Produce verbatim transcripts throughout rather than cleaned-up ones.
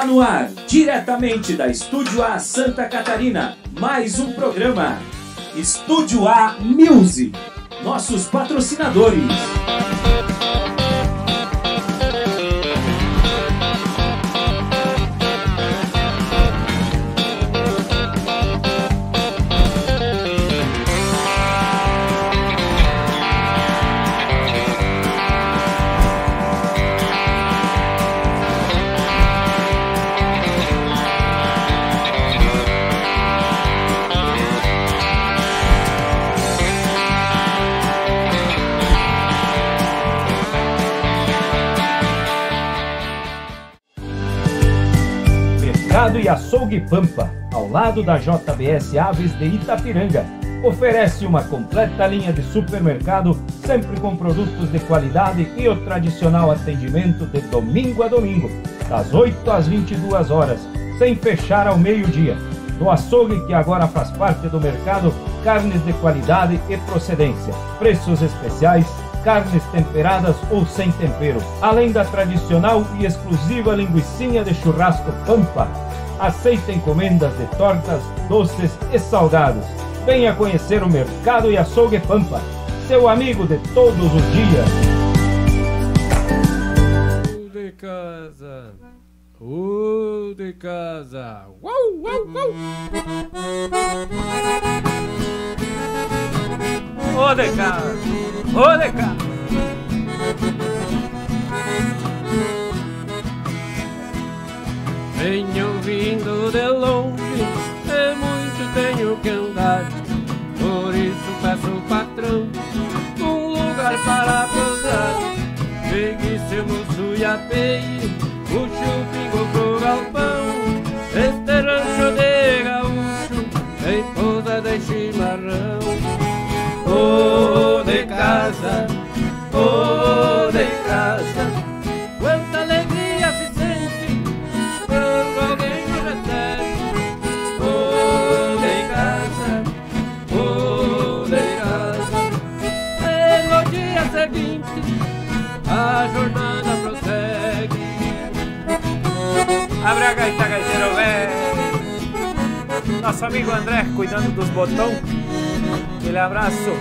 no ar, diretamente da Estúdio A Santa Catarina, mais um programa Estúdio A Music, nossos patrocinadores. Mercado e Açougue Pampa, ao lado da J B S Aves de Itapiranga, oferece uma completa linha de supermercado, sempre com produtos de qualidade e o tradicional atendimento de domingo a domingo, das oito às vinte e duas horas, sem fechar ao meio-dia. No açougue, que agora faz parte do mercado, carnes de qualidade e procedência, preços especiais, carnes temperadas ou sem tempero, além da tradicional e exclusiva linguicinha de churrasco Pampa. Aceita encomendas de tortas, doces e salgados. Venha conhecer o Mercado e Açougue Pampa, seu amigo de todos os dias. O de casa, o de casa, uau, uau, uau. O de casa, o de casa. Venho vindo de longe, é muito tenho que andar. Por isso peço ao patrão um lugar para pousar. Pegue seu moço e apeie o chupingo pro galpão. Este rancho de gaúcho tem pousa de chimarrão. Oh, de casa, oh, de casa, quanta alegria se sente quando alguém me recebe. Oh, de casa, oh, de casa, e no dia seguinte a jornada prossegue. Abre a gaita, gaiteiro velho. Nosso amigo André cuidando dos botões. Aquele abraço.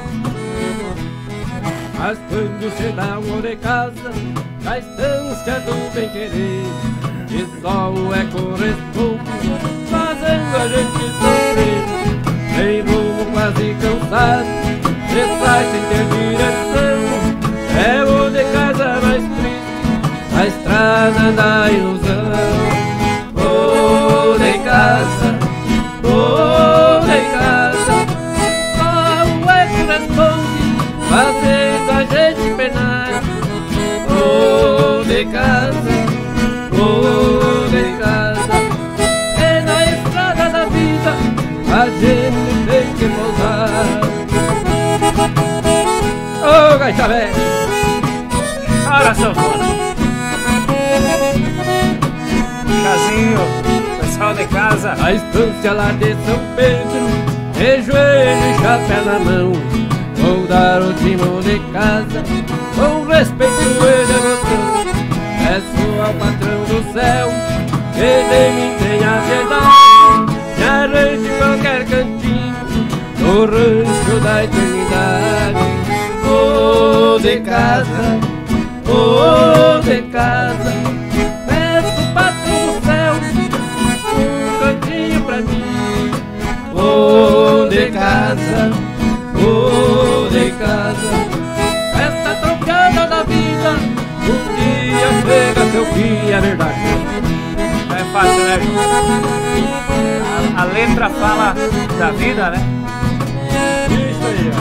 Mas quando se dá um de casa, na estância do bem-querer, que só o eco responde, fazendo a gente sofrer. Sem rumo, quase cansado, se sai sem ter direção. É o de casa mais triste, a estrada da ilusão. Oh, de casa, oh, de casa, só o eco responde, fazendo a gente penar. Oh, de casa, oh, de casa, e na estrada da vida a gente tem que pousar. Oh, gaita velha, Ora, sanfona. Chazinho, pessoal de casa. a estância lá de São Pedro, de joelho e chapéu na mão, vou dar o timão de casa com respeito e devoção. Peço ao patrão do céu que de mim tenha piedade, me arranje qualquer cantinho no rancho da eternidade. Oh, de casa, oh, de casa, peço ao patrão do céu um cantinho pra mim. Oh, de casa, oh, de casa, essa trocada da vida um dia chega seu fim, é verdade. Não é fácil, né, João? A, a letra fala da vida, né? Isso aí,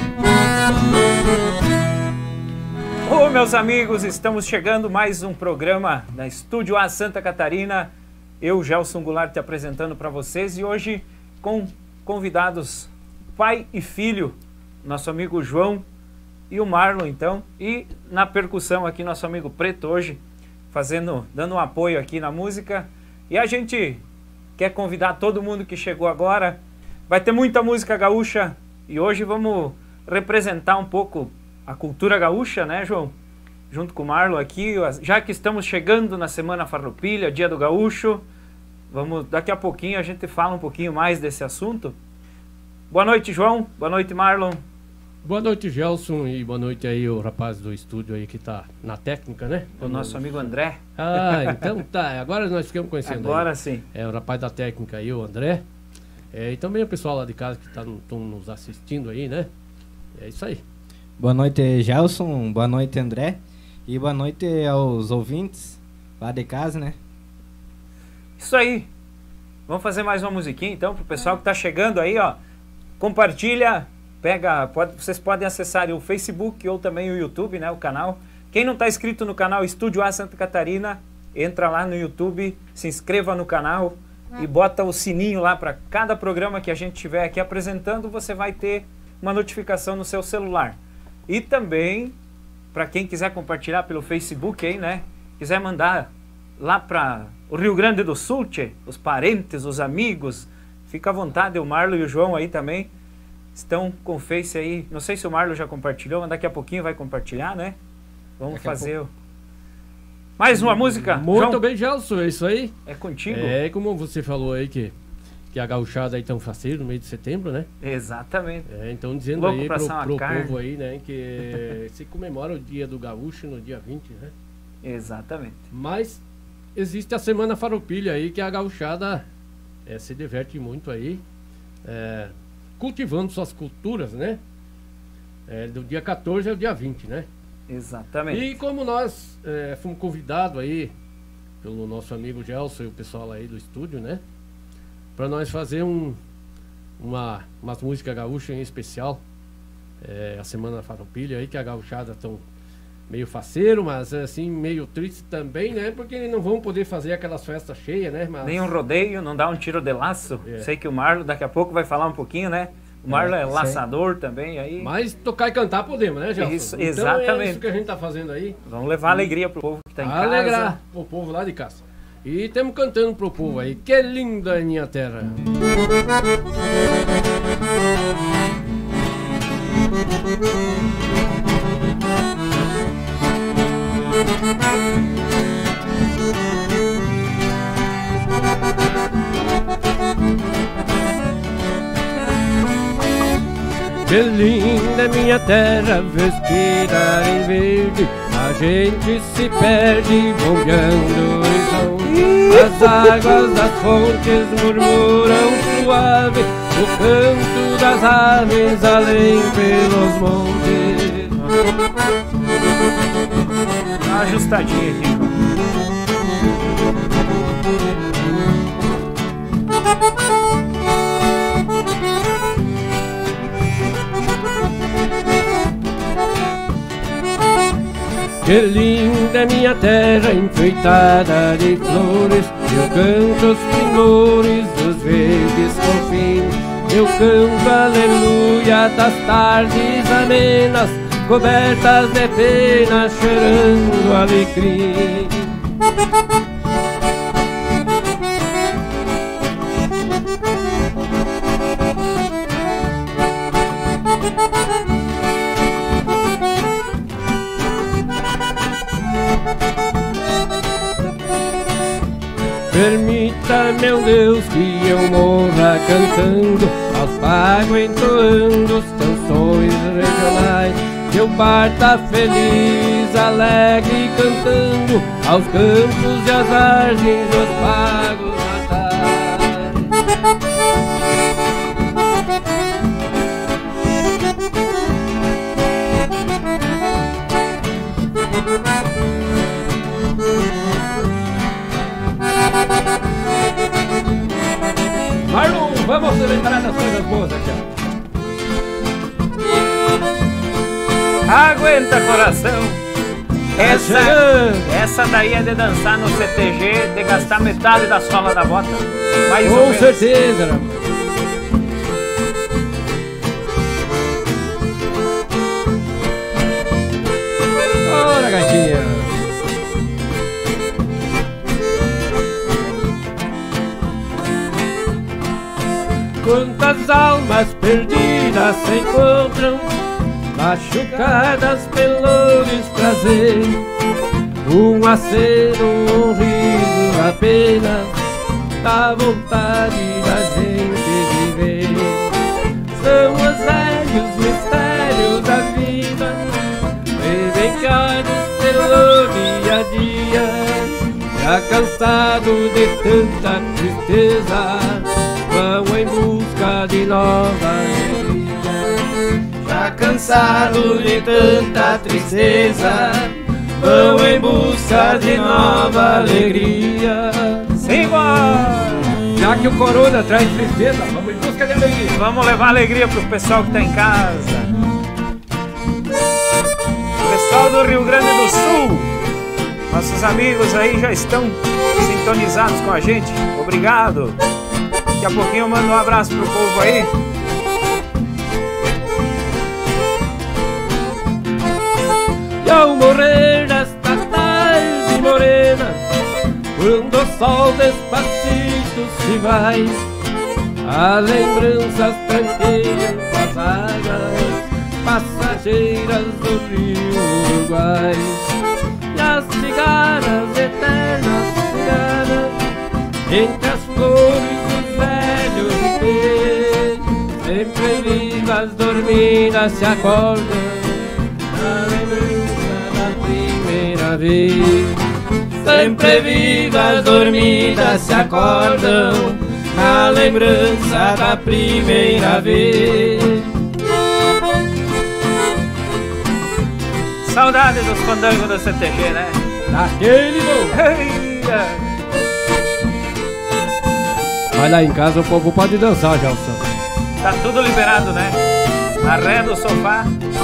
Ô, meus amigos, estamos chegando mais um programa na Estúdio A Santa Catarina. Eu, Gelson Goulart, te apresentando para vocês, e hoje com convidados pai e filho, nosso amigo João e o Marlon, então, e na percussão aqui nosso amigo Preto hoje, fazendo, dando um apoio aqui na música. E a gente quer convidar todo mundo que chegou agora. Vai ter muita música gaúcha e hoje vamos representar um pouco a cultura gaúcha, né, João? junto com o Marlon aqui, já que estamos chegando na Semana Farroupilha, Dia do Gaúcho, vamos, daqui a pouquinho a gente fala um pouquinho mais desse assunto. Boa noite, João. Boa noite, Marlon. Boa noite, Gelson, e boa noite aí o rapaz do estúdio aí que tá na técnica, né? O nosso amigo André. Ah, então tá, agora nós ficamos conhecendo. Agora aí. Sim. É o rapaz da técnica aí, o André. É, e também o pessoal lá de casa que estão tá, nos assistindo aí, né? É isso aí. Boa noite, Gelson. Boa noite, André. E boa noite aos ouvintes lá de casa, né? Isso aí. Vamos fazer mais uma musiquinha então pro pessoal que tá chegando aí, ó. Compartilha, pega, pode, vocês podem acessar o Facebook ou também o YouTube, né, o canal. Quem não tá inscrito no canal Estúdio A Santa Catarina, entra lá no YouTube, se inscreva no canal e bota o sininho lá para cada programa que a gente estiver aqui apresentando, você vai ter uma notificação no seu celular. E também, para quem quiser compartilhar pelo Facebook aí, né, quiser mandar lá para o Rio Grande do Sul, tchê, os parentes, os amigos, fica à vontade, o Marlon e o João aí também estão com o Face aí. Não sei se o Marlon já compartilhou, mas daqui a pouquinho vai compartilhar, né? Vamos daqui fazer o... mais uma música. Muito João? bem, Gelson, é isso aí. É contigo. É como você falou aí que, que a gauchada aí tão faceiro no meio de setembro, né? Exatamente. É, então dizendo Louco aí pra pro, assar uma pro carne. povo aí, né, que se comemora o dia do gaúcho no dia vinte, né? Exatamente. Mas existe a Semana Farroupilha aí, que a gauchada é, se diverte muito aí, é, cultivando suas culturas, né? É, do dia quatorze ao dia vinte, né? Exatamente. E como nós é, fomos convidados aí pelo nosso amigo Gelson e o pessoal aí do estúdio, né? Para nós fazer um, uma, umas músicas gaúchas em especial, é, a Semana Farroupilha aí, que a gauchada tão meio faceiro, mas assim, meio triste também, né? Porque não vão poder fazer aquelas festas cheias, né? Mas... nem um rodeio, não dá um tiro de laço. É. Sei que o Marlon daqui a pouco vai falar um pouquinho, né? O Marlon é, é laçador também aí. Mas tocar e cantar podemos, né, Gelson? Isso, então exatamente. é isso que a gente tá fazendo aí. Vamos levar alegria pro povo que tá em casa. Alegrar o povo lá de casa. E temos cantando pro povo aí. Que linda é minha terra. Que linda é minha terra vestida em verde, a gente se perde bombeando o horizonte. As águas das fontes murmuram suave, o canto das aves além pelos montes. Tá ajustadinho aqui, João. Que linda é minha terra enfeitada de flores, eu canto os primores dos verdes confins. Eu canto aleluia das tardes amenas, cobertas de penas, cheirando alecrim. Permita, meu Deus, que eu morra cantando, aos pagos entoando os canções regionais. Que eu parta feliz, alegre, cantando aos campos e às margens dos pagos natais. Marlon, vamos celebrar as coisas boas aqui, ó. Aguenta, coração. Essa, essa daí é de dançar no C T G, de gastar metade da sola da bota. Mais ou Com menos. certeza, rapaz. Ora, gatinha. Quantas almas perdidas se encontram machucadas pelo desprazer, um aceno, um riso apenas da vontade da gente viver. São os velhos mistérios da vida, elencados pelo dia a dia, já cansado de tanta tristeza, vão em busca de nova alegria. Já cansado de tanta tristeza, vão em busca de nova alegria. Simbora! Já que o corona traz tristeza, vamos em busca de alegria. Vamos levar alegria pro pessoal que tá em casa. Pessoal do Rio Grande do Sul, nossos amigos aí já estão sintonizados com a gente. Obrigado. Daqui a pouquinho eu mando um abraço pro povo aí. E ao morrer desta tarde morena, quando o sol despacito se vai, as lembranças tranqueiras das águas passageiras do rio Uruguai, e as cigarras eternas cigarras entre as flores dos velhos ribeiros, sempre vivas, dormidas, se acordam na lembrança da primeira vez. Sempre vivas, dormidas, se acordam na lembrança da primeira vez. Saudade dos fandangos da C T G, né? Daquele Eia! Mas lá em casa o povo pode dançar, Gelson. Tá tudo liberado, né? Arreda o sofá.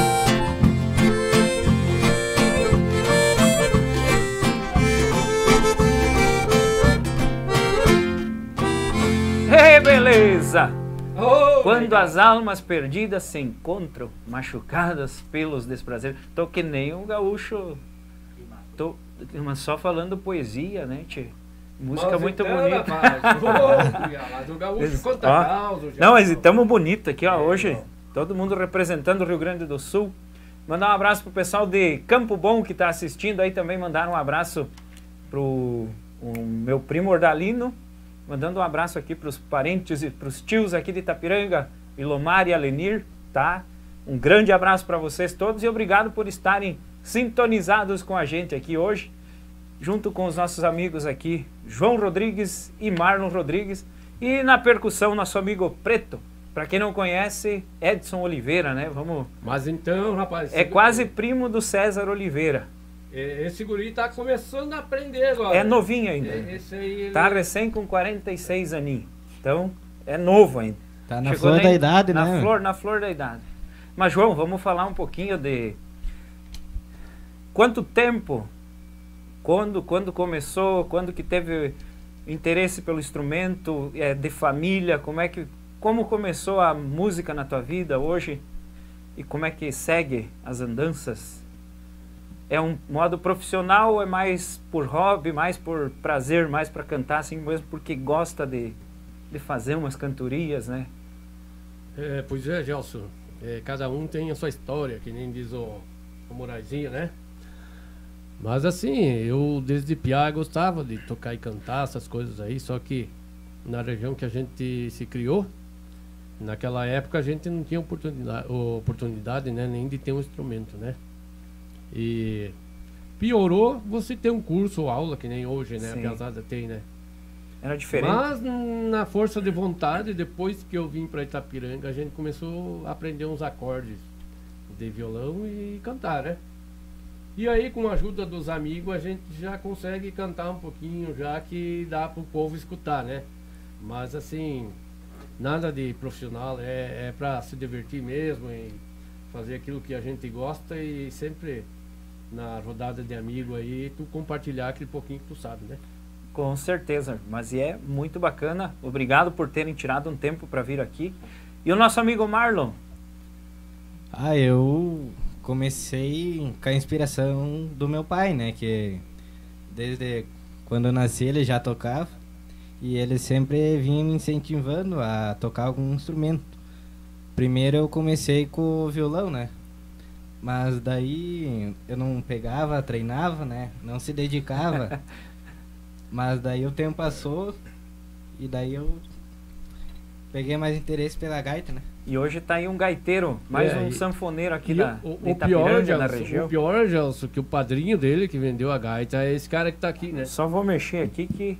Ei, beleza! Oh, Quando as almas perdidas se encontram, machucadas pelos desprazeres. Tô que nem um gaúcho. Tô mas só falando poesia, né, tchê? Música mas muito então, bonita. Rapaz, oh, mas o gaúcho conta Ó, causa. não, mas estamos bonito aqui, ó, hoje. Todo mundo representando o Rio Grande do Sul. Mandar um abraço pro pessoal de Campo Bom que tá assistindo aí também. Mandar um abraço pro o meu primo Ordalino. Mandando um abraço aqui para os parentes e para os tios aqui de Itapiranga, Ilomar e Alenir, tá? Um grande abraço para vocês todos e obrigado por estarem sintonizados com a gente aqui hoje, junto com os nossos amigos aqui, João Rodrigues e Marlon Rodrigues, e na percussão, nosso amigo Preto. Para quem não conhece, Edson Oliveira, né? Vamos... Mas então, rapaz... É quase primo do César Oliveira. Esse guri tá começando a aprender agora. É novinho ainda. Esse aí, ele... Tá recém com quarenta e seis aninhos. Então, é novo ainda. Tá na Chegou flor nem- da idade, na né? Flor, na flor da idade. Mas, João, vamos falar um pouquinho de... Quanto tempo? Quando, quando começou? Quando que teve interesse pelo instrumento? É, de família? Como é que... Como começou a música na tua vida hoje? E como é que segue as andanças? É um modo profissional ou é mais por hobby, mais por prazer, mais para cantar assim mesmo porque gosta de, de fazer umas cantorias, né? É, pois é, Gelson. É, cada um tem a sua história, que nem diz o, o Moraizinho, né? Mas assim, eu desde piá gostava de tocar e cantar essas coisas aí, só que na região que a gente se criou, naquela época a gente não tinha oportunidade, oportunidade né, nem de ter um instrumento, né? E piorou você ter um curso ou aula, que nem hoje, né? Sim. A piazada tem, né? Era diferente. Mas na força de vontade, depois que eu vim para Itapiranga, a gente começou a aprender uns acordes de violão e cantar, né? E aí, com a ajuda dos amigos, a gente já consegue cantar um pouquinho, já que dá para o povo escutar, né? Mas assim, nada de profissional, é, é para se divertir mesmo e fazer aquilo que a gente gosta e sempre na rodada de amigo aí, tu compartilhar aquele pouquinho que tu sabe, né? Com certeza, mas é muito bacana. Obrigado por terem tirado um tempo para vir aqui. E o nosso amigo Marlon? Ah, eu comecei com a inspiração do meu pai, né? Que desde quando eu nasci ele já tocava e ele sempre vinha me incentivando a tocar algum instrumento. Primeiro eu comecei com o violão, né? Mas daí eu não pegava, treinava, né? Não se dedicava. Mas daí o tempo passou e daí eu peguei mais interesse pela gaita, né? E hoje tá aí um gaiteiro, mais É, um e- sanfoneiro aqui E da, o, de o, pior, Itapiranga, na Gelson, região. o pior, Gelson, que o padrinho dele que vendeu a gaita é esse cara que tá aqui, né? Só vou mexer aqui que...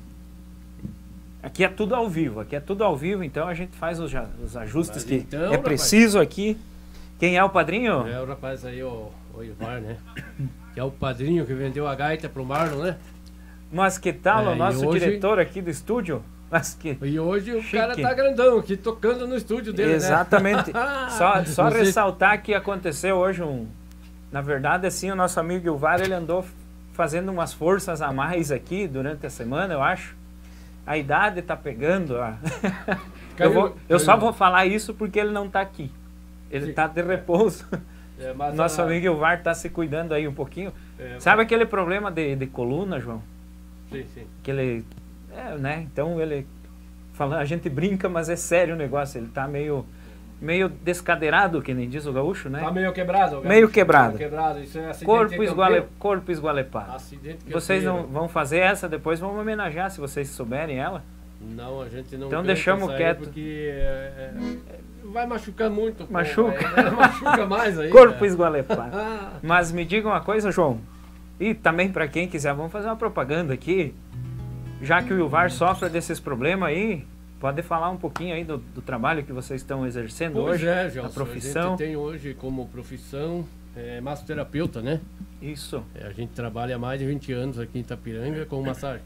Aqui é tudo ao vivo, aqui é tudo ao vivo, então a gente faz os, ja- os ajustes Mas que então, é rapaz. preciso aqui. Quem é o padrinho? É o rapaz aí, o, o Ivar, né? Que é o padrinho que vendeu a gaita pro Marlon, né? Mas que tal É, o e nosso hoje- diretor aqui do estúdio? Mas que... E hoje o Chique. cara tá grandão aqui, tocando no estúdio dele, Exatamente. né? Só, só Você- ressaltar que aconteceu hoje um... Na verdade, assim, o nosso amigo Ilvar, ele andou fazendo umas forças a mais aqui durante a semana, eu acho. A idade tá pegando. A... Caiu- eu vou- eu caiu. só vou falar isso porque ele não tá aqui. Ele Sim. tá de repouso. É, mas Nosso a- amigo Ilvar tá se cuidando aí um pouquinho. é, Sabe aquele problema de, de coluna, João? Sim, sim. Que ele... É, né? Então ele... Fala, a gente brinca, mas é sério o negócio. Ele tá meio... Meio descadeirado, que nem diz o gaúcho, né? Tá meio quebrado. Meio gaúcho, quebrado. meio quebrado. Isso é acidente Corpo, campeiro. esguale... Corpo esgualepado. Acidente Vocês não campeiro. vão fazer essa, depois vão homenagear, se vocês souberem ela. Não, a gente não Então canta deixamos essa aí quieto. Porque é, é, vai machucar muito. o povo, Machuca. aí, né? Machuca mais aí. Corpo né? esgualepado. Ah, Mas me diga uma coisa, João. E também para quem quiser, vamos fazer uma propaganda aqui. Já que o Ilvar sofre desses problemas aí, pode falar um pouquinho aí do, do trabalho que vocês estão exercendo pois hoje, é, a Gelson, profissão. A gente tem hoje como profissão é, massoterapeuta, né? Isso. É, a gente trabalha há mais de vinte anos aqui em Itapiranga com massagem.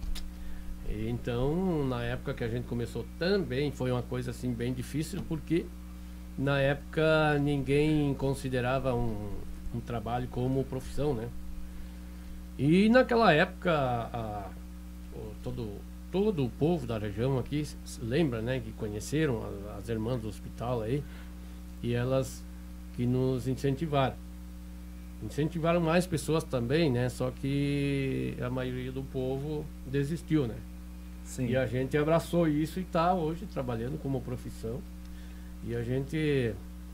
E então, na época que a gente começou também, foi uma coisa assim bem difícil, porque na época ninguém considerava um, um trabalho como profissão, né? E naquela época, a, o- todo, todo o povo da região aqui s- lembra, né, que conheceram as, as irmãs do hospital aí, e elas que nos incentivaram. Incentivaram mais pessoas também, né? Só que a maioria do povo desistiu, né? Sim. E a gente abraçou isso e está hoje trabalhando como profissão. E a gente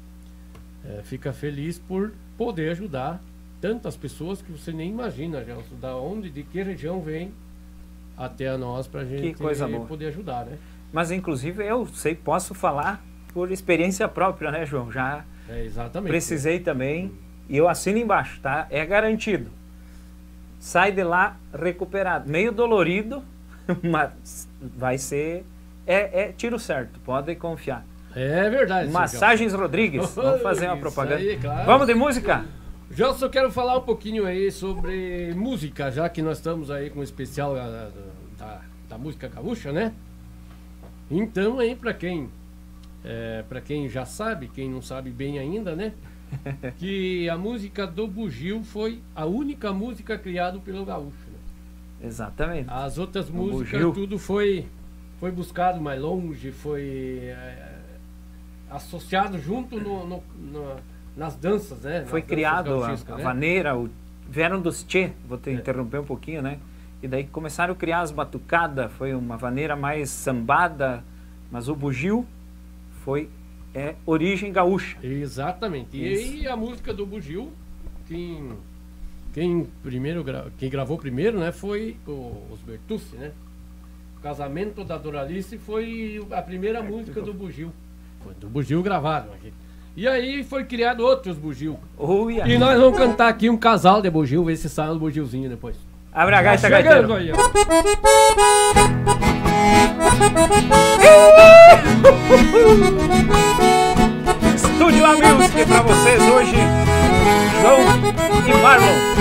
eh, fica feliz por poder ajudar tantas pessoas que você nem imagina, Gelson, da onde, de que região vem até a nós para a gente coisa boa. poder ajudar, né? Mas inclusive eu sei, posso falar por experiência própria, né, João? Já É, exatamente. precisei também e eu assino embaixo, tá? É garantido. Sai de lá recuperado. Meio dolorido, mas vai ser... É, é tiro certo, pode confiar. É verdade. seu Massagens Rodrigues. Vamos fazer uma Isso propaganda. aí, claro. Vamos de música? Gelson, eu quero falar um pouquinho aí sobre música, já que nós estamos aí com o especial da, da, da música gaúcha, né? Então aí para quem é, para quem já sabe, quem não sabe bem ainda, né? Que a música do bugio foi a única música criada pelo gaúcho, né? Exatamente. As outras O músicas bugio. tudo foi foi buscado mais longe, foi é, associado junto no, no- no- nas danças, né? Foi Nas danças criado a, gauchescas, a né? vaneira, o, vieram dos tchê, vou te É. interromper um pouquinho, né? E daí começaram a criar as batucadas, foi uma vaneira mais sambada, mas o bugio foi é, origem gaúcha. Exatamente. E Isso. aí a música do bugio, quem, quem, primeiro gra- quem gravou primeiro, né, foi o, os Bertucci, né? O Casamento da Doralice foi a primeira música do bugio. Foi do bugio gravado aqui. E aí foi criado outros bugio. Uia. E nós vamos cantar aqui um casal de bugio, ver se sai um bugiozinho depois. Abre a gaita, Tá chegando gaiteiro. aí, ó. Estúdio A Music pra vocês hoje, João e Marlon.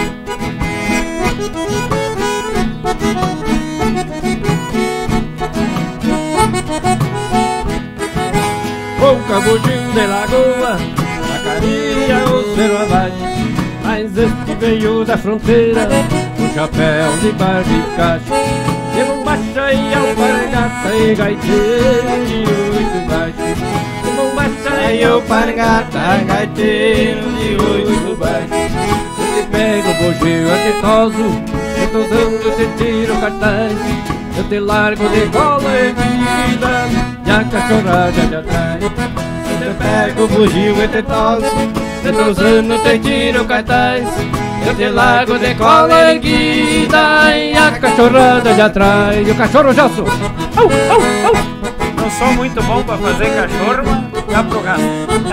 Com cabudinho de lagoa, sacaria o cero abaixo. Mas este veio da fronteira, com chapéu de barbicacho. De bombacha e alpargata e gaiteiro de oito baixos. De bombacha e alpargata, gaiteiro de oito baixos. Eu te pego, bugio, eu te toso, eu tô usando, eu te tiro cartaz. Eu te largo de cola erguida e a cachorrada de atrás. Eu te pego, bugio, eu te toso, tantos anos te tiro cartaz, eu te largo de cola erguida e a cachorrada de atrás. E o cachorro Gelson, au, au, au. Não sou muito bom pra fazer cachorro, mas dá pro gasto.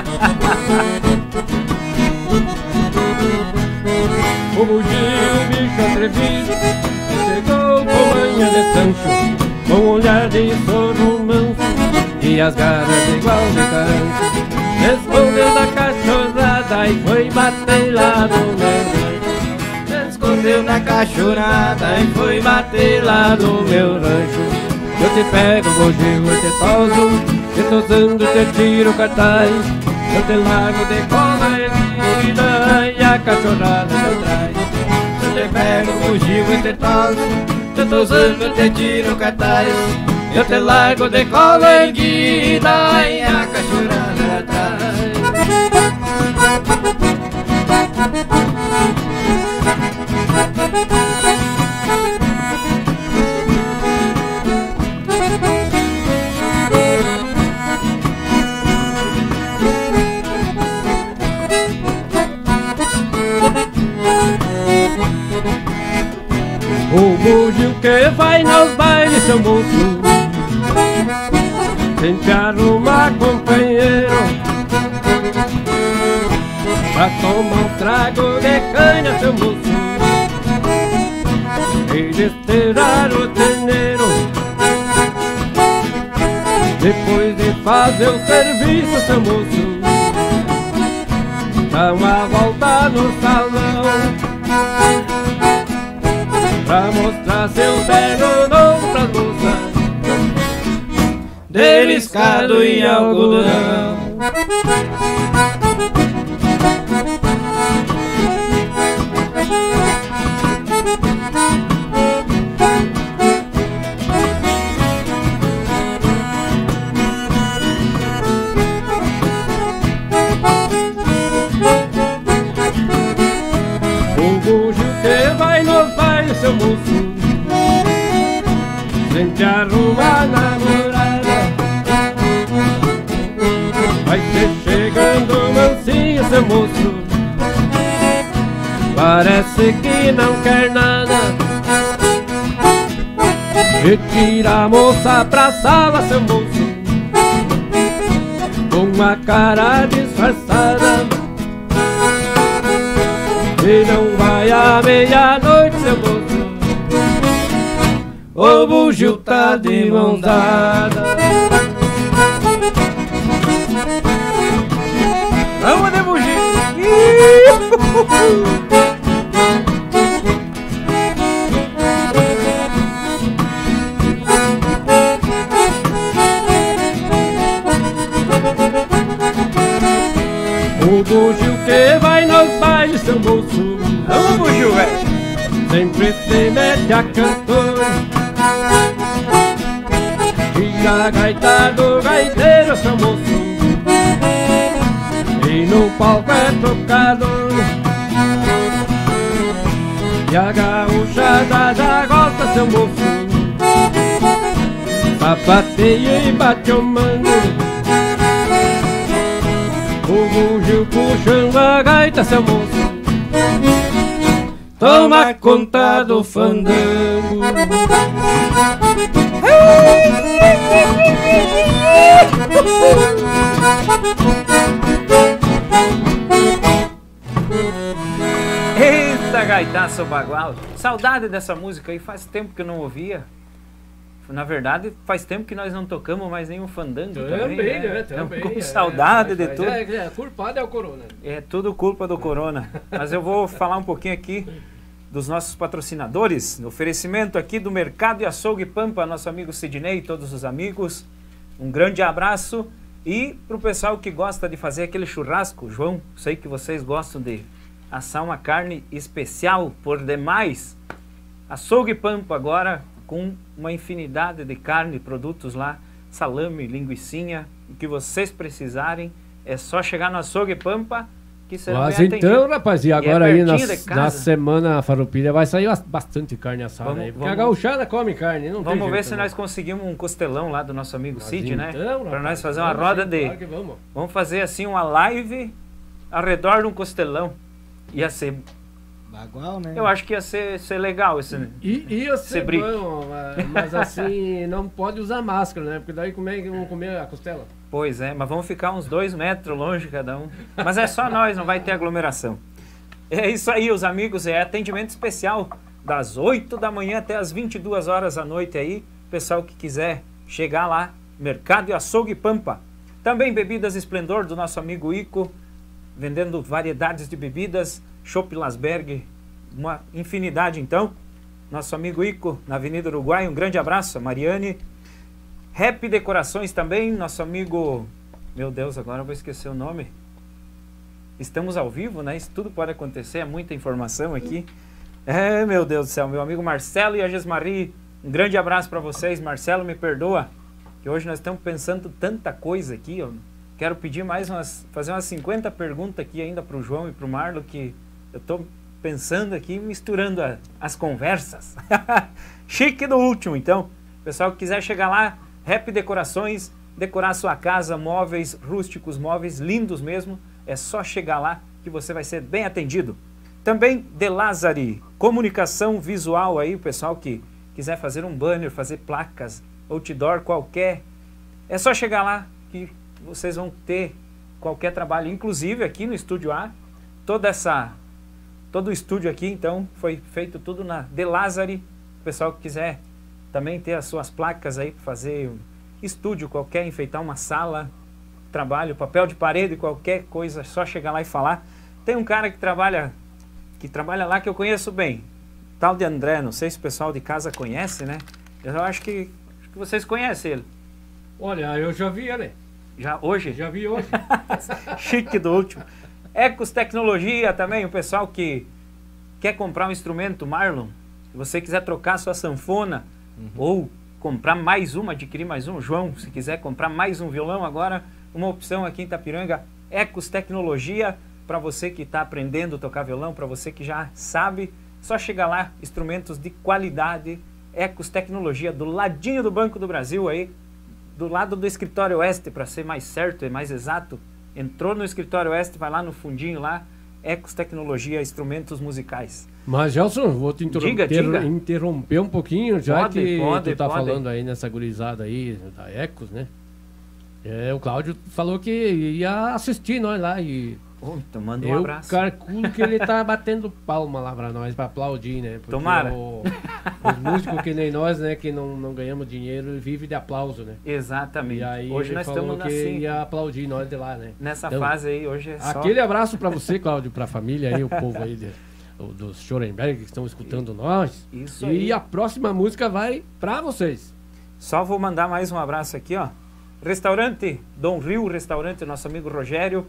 O bugio, bicho atrevido, chegou com manha de Sancho, com um olhar de sorro manso e as garras igual de canto. Escondeu da cachorrada e foi bater lá no meu rancho. Escondeu na cachorrada e foi bater lá no meu rancho. Eu te pego, bugio, eu te toso, te tosando, te tiro cartaz, eu te largo de cola erguida e a cachorrada de atrás. Eu te pego, bugio, eu te toso, te tosando, te tiro cartaz, eu te largo de cola erguida e a cachorrada de atrás. O bugio que vai nos bailes, seu moço, sempre arruma companheiro pra tomar um trago de canha, seu moço, e desteirar o terneiro. Depois de fazer o serviço, seu moço, dá uma volta no salão pra mostrar seu terno novo pra moça, deliscado em algodão. O bugio que vai nos bailes, seu moço, sempre arruma a namorada, vai ser chegando mansinho, seu moço, parece que não quer nada, e tira a moça pra sala, seu moço, com uma cara disfarçada. E não vai à meia-noite, seu moço, o bugio tá de mão dada. Vamos de bugio! O bugio que vai nos bailes, seu moço, Vamos, bugio, velho! sempre se mete a cantor, tira a gaita do gaiteiro, seu moço, e no palco é tocador, e a gaúchada já gosta, seu moço, sapateia e bate o mango, o bugio puxando a gaita, seu moço, toma conta do fandango. Eita, gaitaço bagual! Saudade dessa música aí, faz tempo que eu não ouvia. Na verdade, faz tempo que nós não tocamos mais nenhum fandango também, Também, né? né? Estamos Também. com é, saudade é, de é, tudo. É, é, culpado é o corona. É tudo culpa do corona. Mas eu vou falar um pouquinho aqui dos nossos patrocinadores. Oferecimento aqui do Mercado e Açougue Pampa, nosso amigo Sidney e todos os amigos. Um grande abraço. E para o pessoal que gosta de fazer aquele churrasco, João, sei que vocês gostam de assar uma carne especial por demais. Açougue Pampa agora com uma infinidade de carne, produtos lá, salame, linguicinha, o que vocês precisarem, é só chegar no Açougue Pampa que serão Mas bem então, atendidos. rapaz, e E é agora aí na, pertinho de casa. na semana farroupilha vai sair bas- bastante carne assada Vamos- aí. Porque a vamos- gauchada come carne, não tem Vamos ver jeito, se né? nós conseguimos um costelão lá do nosso amigo Mas Cid, né? então, Para rapaz, nós fazer uma vamos roda sim, de... claro que vamos. Vamos fazer assim uma live ao redor de um costelão. Ia ser... Bagual, né? Eu acho que ia ser, ser legal esse... I, ia ser brique. bom, mas- mas assim, não pode usar máscara, né? Porque daí como é que vão comer a costela? Pois é, mas vamos ficar uns dois metros longe cada um. Mas é só nós, não vai ter aglomeração. É isso aí, os amigos, é atendimento especial das oito da manhã até as vinte e duas horas da noite aí. Pessoal que quiser chegar lá, Mercado e Açougue Pampa. Também Bebidas Esplendor do nosso amigo Ico, vendendo variedades de bebidas, Chopp Lasberg, uma infinidade então. Nosso amigo Ico, na Avenida Uruguai, um grande abraço, a Mariane. Rap Decorações também, nosso amigo... Meu Deus, agora eu vou esquecer o nome. Estamos ao vivo, né? Isso tudo pode acontecer, é muita informação aqui. É, meu Deus do céu, meu amigo Marcelo e a Gesmari, um grande abraço para vocês. Marcelo, me perdoa, que hoje nós estamos pensando tanta coisa aqui. Eu quero pedir mais umas, fazer umas cinquenta perguntas aqui ainda para o João e para o Marlo, que eu estou pensando aqui, misturando a, as conversas. Chique do último, então. Pessoal que quiser chegar lá, Rap Decorações, decorar sua casa, móveis rústicos, móveis lindos mesmo, é só chegar lá que você vai ser bem atendido. Também De Lázari, comunicação visual aí, o pessoal que quiser fazer um banner, fazer placas, outdoor qualquer, é só chegar lá que vocês vão ter qualquer trabalho, inclusive aqui no Estúdio A, toda essa, todo o estúdio aqui, então, foi feito tudo na De Lázari. O pessoal que quiser também ter as suas placas aí para fazer um estúdio qualquer, enfeitar uma sala, trabalho, papel de parede, qualquer coisa, só chegar lá e falar. Tem um cara que trabalha, que trabalha lá que eu conheço bem, tal de André, não sei se o pessoal de casa conhece, né? Eu acho que, acho que vocês conhecem ele. Olha, eu já vi ele. Já hoje? Já vi hoje. Chique do último. Ecos Tecnologia também, o pessoal que quer comprar um instrumento Marlon, se você quiser trocar sua sanfona, uhum, ou comprar mais uma, adquirir mais um, João, se quiser comprar mais um violão agora, uma opção aqui em Itapiranga, Ecos Tecnologia, para você que está aprendendo a tocar violão, para você que já sabe, só chegar lá, instrumentos de qualidade, Ecos Tecnologia, do ladinho do Banco do Brasil aí, do lado do Escritório Oeste, para ser mais certo e mais exato. Entrou no Escritório Oeste, vai lá no fundinho lá, Ecos Tecnologia, instrumentos musicais. Mas, Gelson, vou te interromper, Diga, diga. interromper um pouquinho, já Pode, que pode, tu tá pode. falando aí nessa gurizada aí, da Ecos, né? É, o Cláudio falou que ia assistir nós lá e Oh, então manda um eu abraço. calculo que ele tá batendo palma lá pra nós, pra aplaudir, né? Porque Tomara. o- os músicos que nem nós, né, que não, não ganhamos dinheiro, vive de aplauso, né? Exatamente. E aí Hoje ele nós falou estamos que assim, ia aplaudir nós de lá, né? nessa Então, fase aí, hoje é só... Aquele abraço pra você, Cláudio, pra família aí, o povo aí de- o- dos Schorenberg que estão escutando nós. Isso E aí. a próxima música vai pra vocês. Só vou mandar mais um abraço aqui, ó. Restaurante Dom Rio, restaurante, nosso amigo Rogério.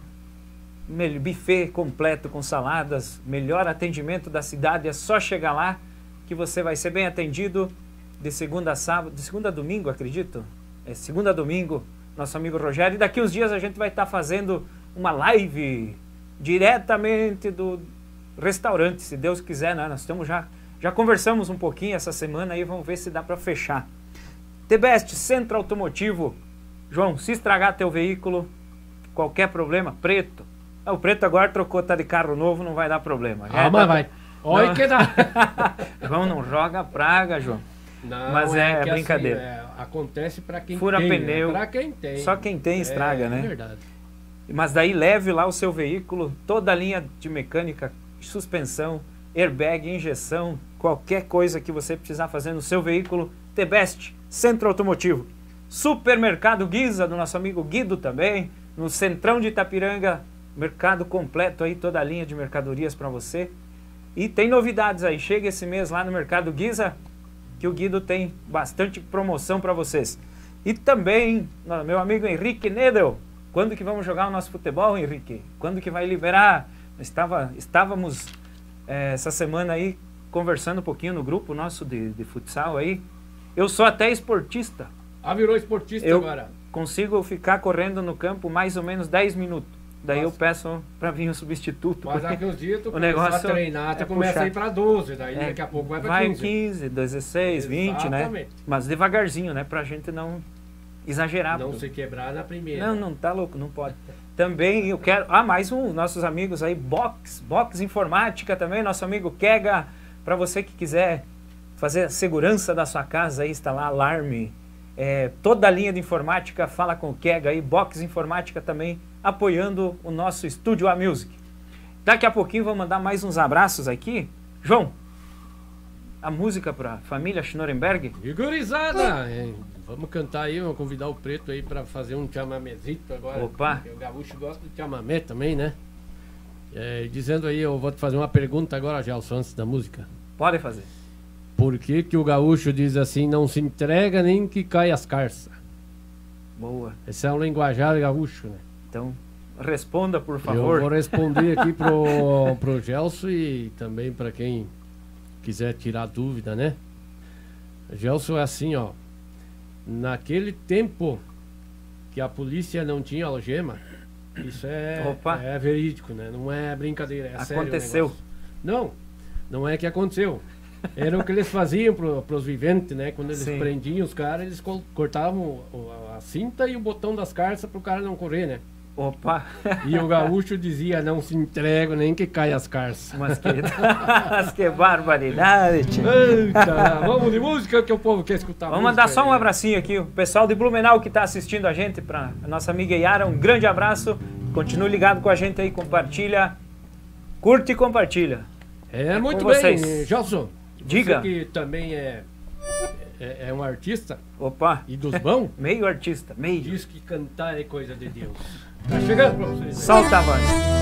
Mel- Buffet completo com saladas, melhor atendimento da cidade. É só chegar lá que você vai ser bem atendido de segunda a sábado, de segunda a domingo, acredito. É segunda a domingo, nosso amigo Rogério. E daqui uns dias a gente vai estar fazendo uma live diretamente do restaurante, se Deus quiser, né? Nós estamos já, já conversamos um pouquinho essa semana aí, vamos ver se dá para fechar. T-Best, Centro Automotivo. João, se estragar teu veículo, qualquer problema, preto. Ah, o preto agora trocou, tá de carro novo, não vai dar problema. Já Ah, é mas da- vai. Olha Não. que dá. João, não joga praga, João. Não, Mas é que brincadeira. assim, é, acontece pra quem Fura tem. pneu. Né? Pra quem tem. Só quem tem estraga, é, né? É verdade. Mas daí leve lá o seu veículo, toda a linha de mecânica, suspensão, airbag, injeção, qualquer coisa que você precisar fazer no seu veículo, T-Best, Centro Automotivo. Supermercado Guiza, do nosso amigo Guido também, no centrão de Itapiranga, mercado completo aí, toda a linha de mercadorias para você. E tem novidades aí, chega esse mês lá no Mercado Guiza, que o Guido tem bastante promoção para vocês. E também, meu amigo Henrique Nedel, quando que vamos jogar o nosso futebol, Henrique? Quando que vai liberar? Estava, estávamos é, essa semana aí conversando um pouquinho no grupo nosso de, de futsal aí. Eu sou até esportista. Ah, virou esportista Eu agora. consigo ficar correndo no campo mais ou menos dez minutos. Daí Nossa. eu peço para vir um substituto. Mas porque daqui uns dias tu o começa negócio a treinar, tu é começa puxar. a ir pra doze, daí É, daqui a pouco vai pra vai quinze. quinze, dezesseis, vinte, né? Exatamente. Mas devagarzinho, né? Pra gente não, exagerar. Não Bruno. se quebrar na primeira. Não, não, tá louco, não pode. Também eu quero... Ah, mais um, nossos amigos aí, Box, Box Informática também, nosso amigo Kega, para você que quiser fazer a segurança da sua casa aí, instalar alarme, é, toda a linha de informática, fala com o Kega aí, Box Informática também, apoiando o nosso Estúdio A Music. Daqui a pouquinho vou mandar mais uns abraços aqui. João, a música para família Schnorenberg. E gurizada, é, vamos cantar aí, vamos convidar o Preto aí para fazer um chamamezito agora. Opa. Porque o gaúcho gosta de chamamé também, né? É, dizendo aí, eu vou te fazer uma pergunta agora, Gelson, antes da música. Pode fazer. Por que que o gaúcho diz assim, não se entrega nem que caia as carças? Boa. Esse é um linguajar gaúcho, né? Então, responda, por favor. Eu vou responder aqui pro, pro Gelson e também para quem quiser tirar dúvida, né? Gelson é assim, ó. Naquele tempo que a polícia não tinha algema, isso é, Opa. é verídico, né? Não é brincadeira, é sério o Aconteceu. negócio. Não, não é que aconteceu. Era o que eles faziam pro, pros viventes, né? Quando eles Sim. prendiam os caras, eles col- cortavam o- a cinta e o botão das carças pro cara não correr, né? Opa. E o gaúcho dizia, não se entrega nem que caia as carças. Mas que, mas que barbaridade, tio. Eita, vamos de música que o povo quer escutar. Vamos música mandar só um aí. abracinho aqui. O pessoal de Blumenau que está assistindo a gente, para a nossa amiga Yara, um grande abraço. Continue ligado com a gente aí, compartilha. Curte e compartilha. É, É muito com bem, vocês. Gelson. Diga. Você que também é, é, é um artista Opa, e dos bons, meio artista, meio. diz que cantar é coisa de Deus. Tá chegando pra vocês. aí. Solta a voz.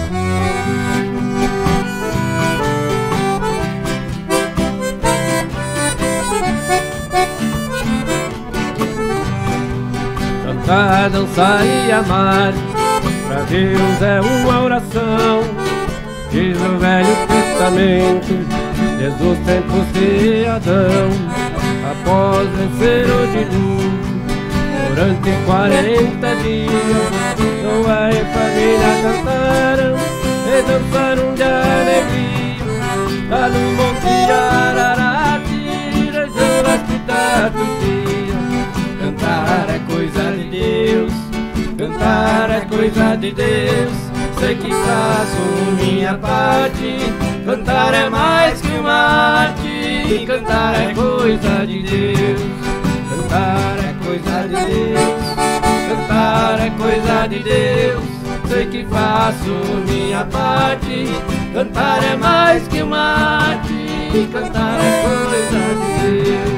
Cantar, dançar e amar, pra Deus é uma oração. Diz o Velho Testamento, desde os tempos de Adão, após vencer o dilúvio, durante quarenta dias, Noé e família cantaram e dançaram de alegria, lá no Monte Ararat, região das cidades dia. Cantar é coisa de Deus, cantar é coisa de Deus, sei que faço minha parte, cantar é mais que uma arte, cantar é coisa de Deus, cantar é coisa de Deus, cantar é coisa de Deus, sei que faço minha parte, cantar é mais que uma arte, cantar é coisa de Deus.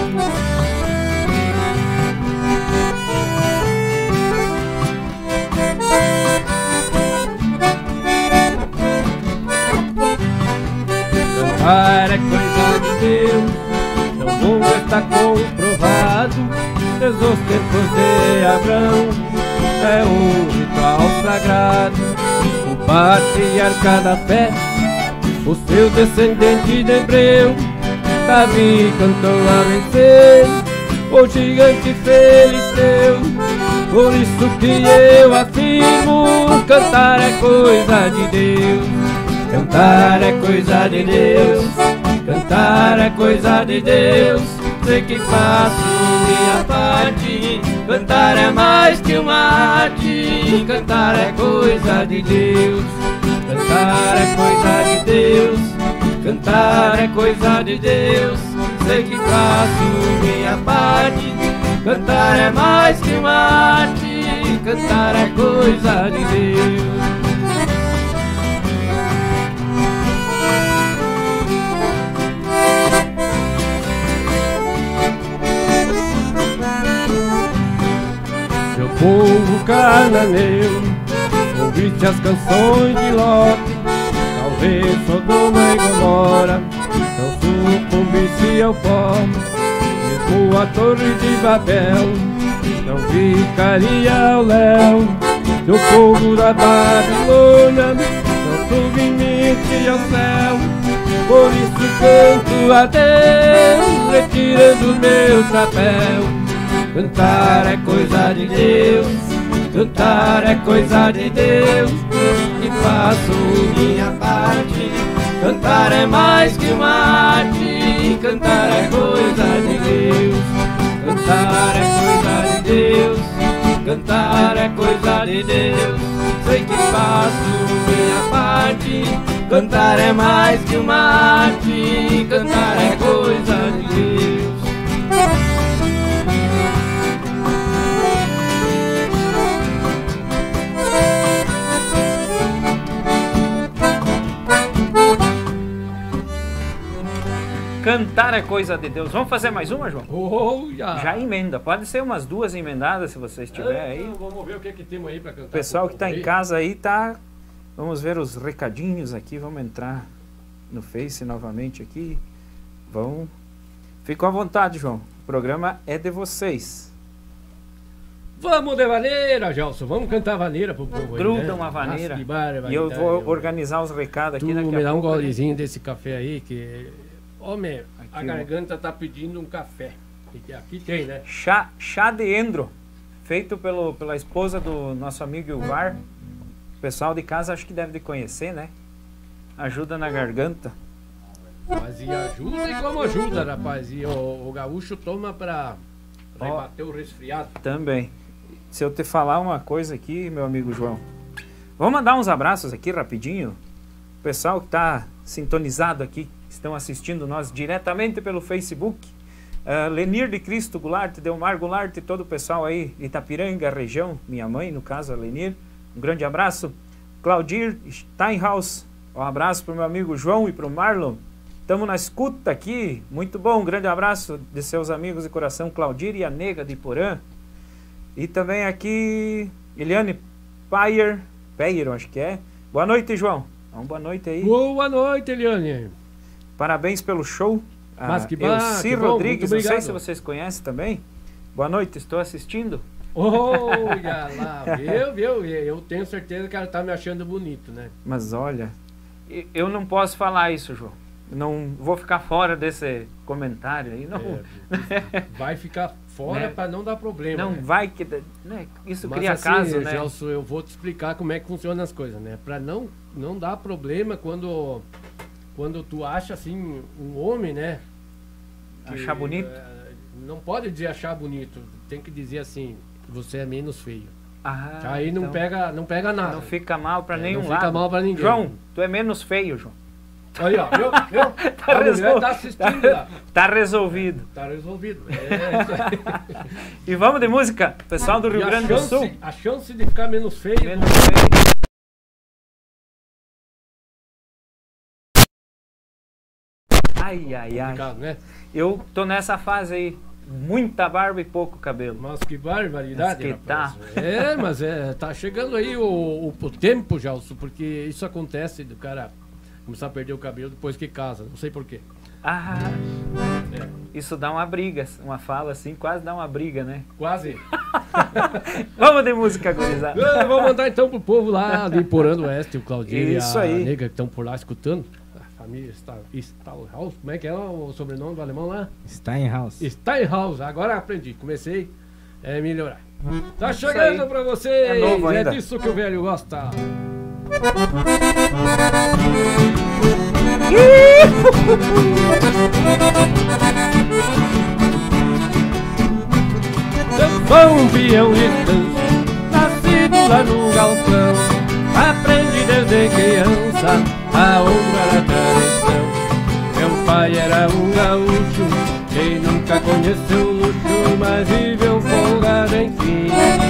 Cantar é coisa de Deus, tão bom está comprovado, desde os tempos de Abraão, é um ritual sagrado, o patriarca da fé, o seu descendente de Hebreu, Davi cantou a vencer, o gigante filisteu, por isso que eu afirmo, cantar é coisa de Deus. Cantar é coisa de Deus, cantar é coisa de Deus, sei que faço minha parte, cantar é mais que uma arte, cantar é coisa de Deus, cantar é coisa de Deus, cantar é coisa de Deus, sei que faço minha parte, cantar é mais que uma arte, cantar é coisa de Deus. Povo cananeu, ouviste as canções de Ló, talvez Sodoma e Gomorra não sucumbisse ao pó, mesmo a torre de Babel não ficaria ao léu, do fogo da Babilônia não submite ao céu, por isso canto a Deus, retirando meu chapéu. Cantar é coisa de Deus, cantar é coisa de Deus, e faço minha parte, cantar é mais que uma arte, cantar é coisa de Deus, cantar é coisa de Deus, de Deus. Sei que faço minha parte. Cantar é mais que uma arte. Cantar é coisa de Deus. Cantar é coisa de Deus. Vamos fazer mais uma, João? Oh, já. Já emenda. Pode ser umas duas emendadas se vocês tiverem aí. Então, vamos ver o que, que temos aí pra cantar. O pessoal que está em aí. casa aí tá. Vamos ver os recadinhos aqui. Vamos entrar no Face novamente aqui. Vão. Ficam à vontade, João. O programa é de vocês. Vamos de vaneira, Gelson. Vamos cantar vaneira pro povo aí, Gruda né? uma vaneira. Nossa, que barbaridade, E eu vou meu. organizar os recados aqui Tu daqui me a dá um pouco. golezinho desse café aí que... Homem, a Aqui, garganta tá pedindo um café. E aqui tem, né? Chá, chá de endro. Feito pelo, pela esposa do nosso amigo Ilvar. O pessoal de casa acho que deve de conhecer, né? Ajuda na garganta. Mas e ajuda e como ajuda, rapaz. E o, o gaúcho toma pra rebater o resfriado. Também. Se eu te falar uma coisa aqui, meu amigo João. Vamos mandar uns abraços aqui rapidinho. O pessoal que está sintonizado aqui, estão assistindo nós diretamente pelo Facebook. Uh, Lenir de Cristo Goulart, Delmar Goulart e todo o pessoal aí, Itapiranga, região, minha mãe, no caso, a Lenir. Um grande abraço. Claudir Steinhaus, um abraço para o meu amigo João e para o Marlon. Estamos na escuta aqui, muito bom, um grande abraço de seus amigos de coração, Claudir e a Nega de Porã. E também aqui, Eliane Payer, Payer, acho que é. Boa noite, João. Uma boa noite aí. Boa noite, Eliane. Parabéns pelo show. Mas que, Elci que bom, Rodrigues, muito não sei obrigado. se vocês conhecem também. Boa noite, estou assistindo. Olha lá, viu, viu? Eu tenho certeza que ela tá me achando bonito, né? Mas olha, e- eu não posso falar isso, João. Não vou ficar fora desse comentário aí, não. É, vai ficar fora Né? pra não dar problema. Não né? vai que né, isso Mas cria assim, caso, né? Gelson, eu vou te explicar como é que funcionam as coisas, né? Pra não, não dar problema quando, quando tu acha assim, um homem, né? que, Achar bonito? eh, não pode dizer achar bonito, tem que dizer assim, que você é menos feio. Ah, Aí não então pega, não pega nada. não fica mal pra É, nenhum não lado. fica mal pra ninguém. João, tu é menos feio, João. Aí, ó, viu? viu? Tá A mulher resol- tá assistindo lá. Tá resolvido. Tá resolvido. É isso aí. E vamos de música, pessoal do Rio E a Grande do chance- Sul. A chance de ficar menos feio. Menos feio. Ai, ai, ai. complicado, né? Eu tô nessa fase aí. Muita barba e pouco cabelo. Mas que barbaridade, Mas que tá. rapaz. É, mas é, tá chegando aí o, o, o tempo, Gelson, porque isso acontece do cara começar a perder o cabelo depois que casa, não sei porquê. Ah, É, isso dá uma briga, uma fala assim, quase dá uma briga, né? quase. Vamos de música, gurizada. Ah, vamos mandar então pro povo lá de Porã do Oeste, o Claudinho Isso e a aí. nega que estão por lá escutando. A família Steinhaus, como é que é o sobrenome do alemão lá? Steinhaus. Steinhaus, agora aprendi, comecei a melhorar. Tá aí. chegando pra vocês, É novo ainda. disso que o velho gosta. Foi um peão de tanto, nascido lá no galpão. Aprendi desde criança a honrar a tradição. Meu pai era um gaúcho que nunca conheceu luxo, mas viveu folgado enfim.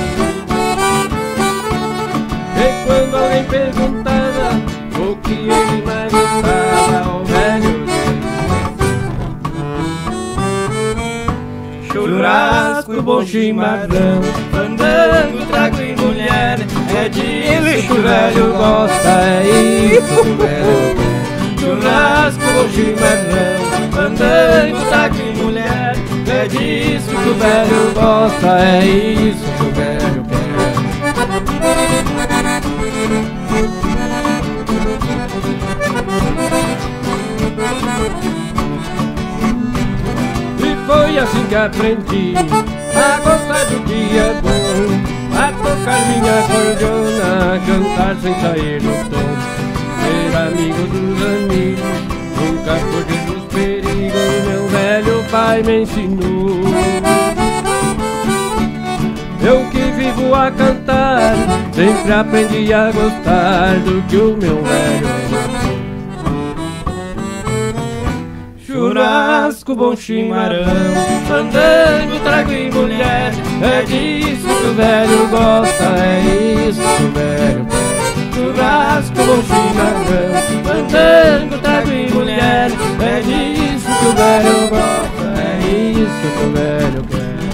E quando alguém perguntava o que ele mais gostava, o velho dizia: churrasco, bom chimarrão, fandango, trago e mulher. É disso que o velho gosta, é isso que o velho quer. Churrasco, bom chimarrão, fandango, trago e mulher. É disso que o velho gosta, é isso que o velho quer. E foi assim que aprendi a gostar do dia bom, a tocar minha cordiona, a cantar sem sair do tom, ser amigo dos amigos, nunca fugir dos perigos, meu velho pai me ensinou. Eu que vivo louco a cantar, sempre aprendi a gostar do que o meu velho. Churrasco, bom chimarrão, fandango, trago e mulher, é disso que o velho gosta, é isso que o velho quer. Churrasco, bom chimarrão, fandango, trago e mulher, é disso que o velho gosta, é isso que o velho quer.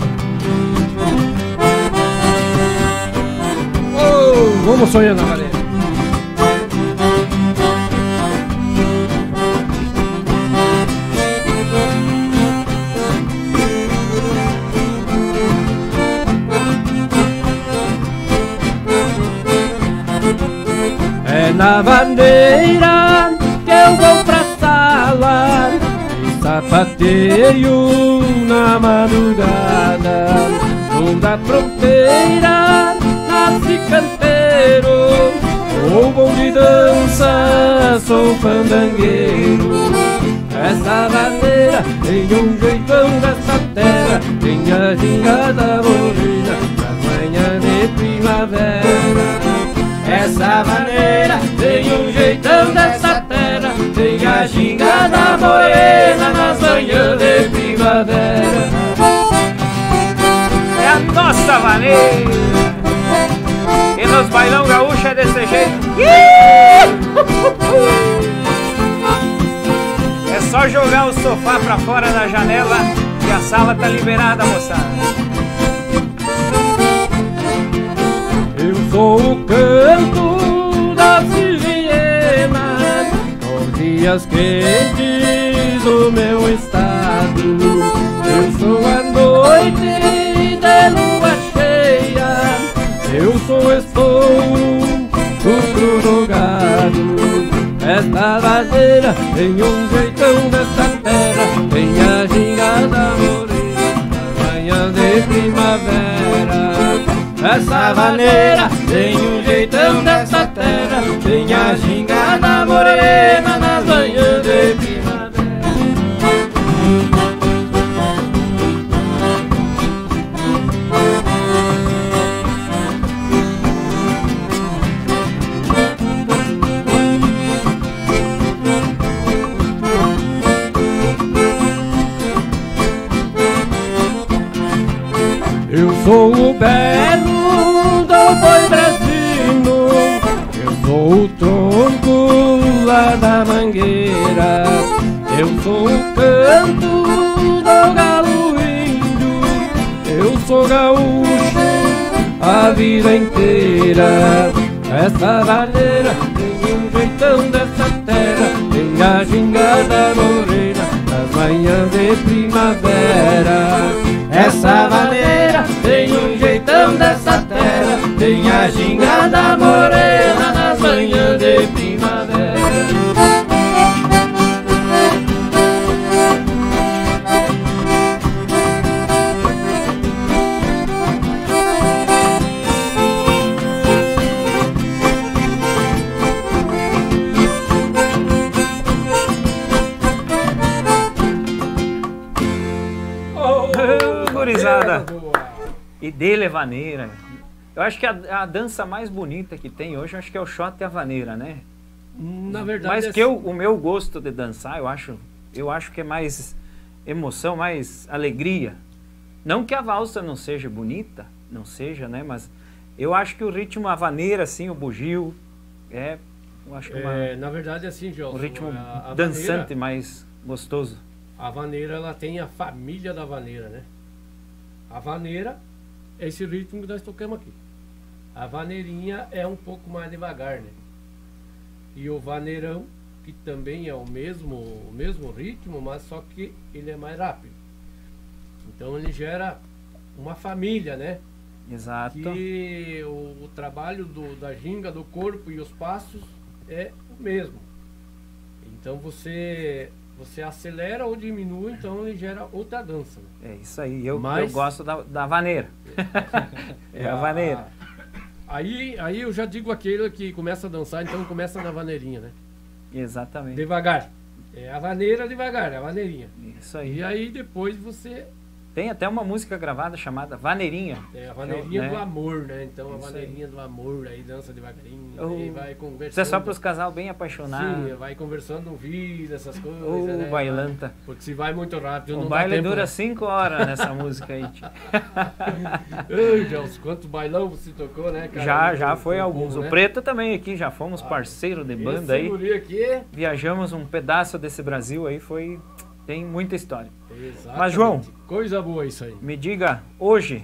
Oh, vamos sonhando, galera. É na bandeira que eu vou pra sala e sapateio na madrugada. Sou da fronteira, nasci canteiro, sou bom de dança, sou fandangueiro. Essa bandeira tem um jeitão dessa terra, tem a gingada morena nas manhãs de primavera. Essa maneira tem um jeitão dessa terra, tem a gingada morena nas manhãs de primavera. É a nossa maneira. E nos bailão gaúcho é desse jeito. É só jogar o sofá pra fora da janela e a sala tá liberada, moçada. Eu sou o canto da sirena, nos dias quentes do meu estado. Eu sou a noite de lua cheia, eu sou estou o do gado. Esta bandeira tem um jeitão dessa terra, tem a gingada morena nas manhãs de primavera. Essa maneira tem um jeitão dessa terra, tem a gingada morena nas manhãs de primavera. Eu sou o belo do boi brasino, eu sou o tronco lá da mangueira, eu sou o canto do galo índio, eu sou gaúcho a vida inteira. Essa maneira tem um jeitão dessa terra, tem a gingada morena nas manhãs de primavera. Essa maneira tem um jeitão dessa terra, tem a gingada morena nas manhãs de primavera. E de levaneira. Eu acho que a, a dança mais bonita que tem hoje, eu acho que é o shot e a vaneira, né? Na verdade, Mas é que eu, o meu gosto de dançar, eu acho, eu acho que é mais emoção, mais alegria. Não que a valsa não seja bonita, não seja, né? Mas eu acho que o ritmo, a vaneira, assim, o bugio, é, eu acho que uma, é, na verdade, assim, Gelson, um ritmo a, a dançante vaneira, mais gostoso. A vaneira, ela tem a família da vaneira, né? A vaneira é esse ritmo que nós tocamos aqui. A vaneirinha é um pouco mais devagar, né? E o vaneirão, que também é o mesmo, o mesmo ritmo, mas só que ele é mais rápido. Então ele gera uma família, né? Exato. Que o, o trabalho do, da ginga, do corpo e os passos é o mesmo. Então você... Você acelera ou diminui, então ele gera outra dança. É isso aí, eu, Mas, eu gosto da, da vaneira. É a vaneira. Aí, aí eu já digo aquele que começa a dançar, então começa na vaneirinha, né? Exatamente. Devagar. É a vaneira devagar, é a vaneirinha. Isso aí. E aí depois você Tem até uma música gravada chamada Vaneirinha. É a Vaneirinha né? do Amor, né? Então a Isso Vaneirinha do Amor, aí dança devagarinho, Oh. aí vai conversando. Isso é só para os casal bem apaixonados. Sim, vai conversando no vídeo, essas coisas, Ô, né? bailanta. Porque se vai muito rápido, O não baile dá tempo, dura né? cinco horas nessa música aí. tio. Ei, Gelson, quantos bailão você tocou, né, cara? Já, Com- já com- foi com- alguns. né? O Preto também aqui, já fomos parceiro de banda Esse aí. guri aqui. Viajamos um pedaço desse Brasil aí, foi... Tem muita história. Exatamente. Mas, João, coisa boa isso aí. me diga, hoje,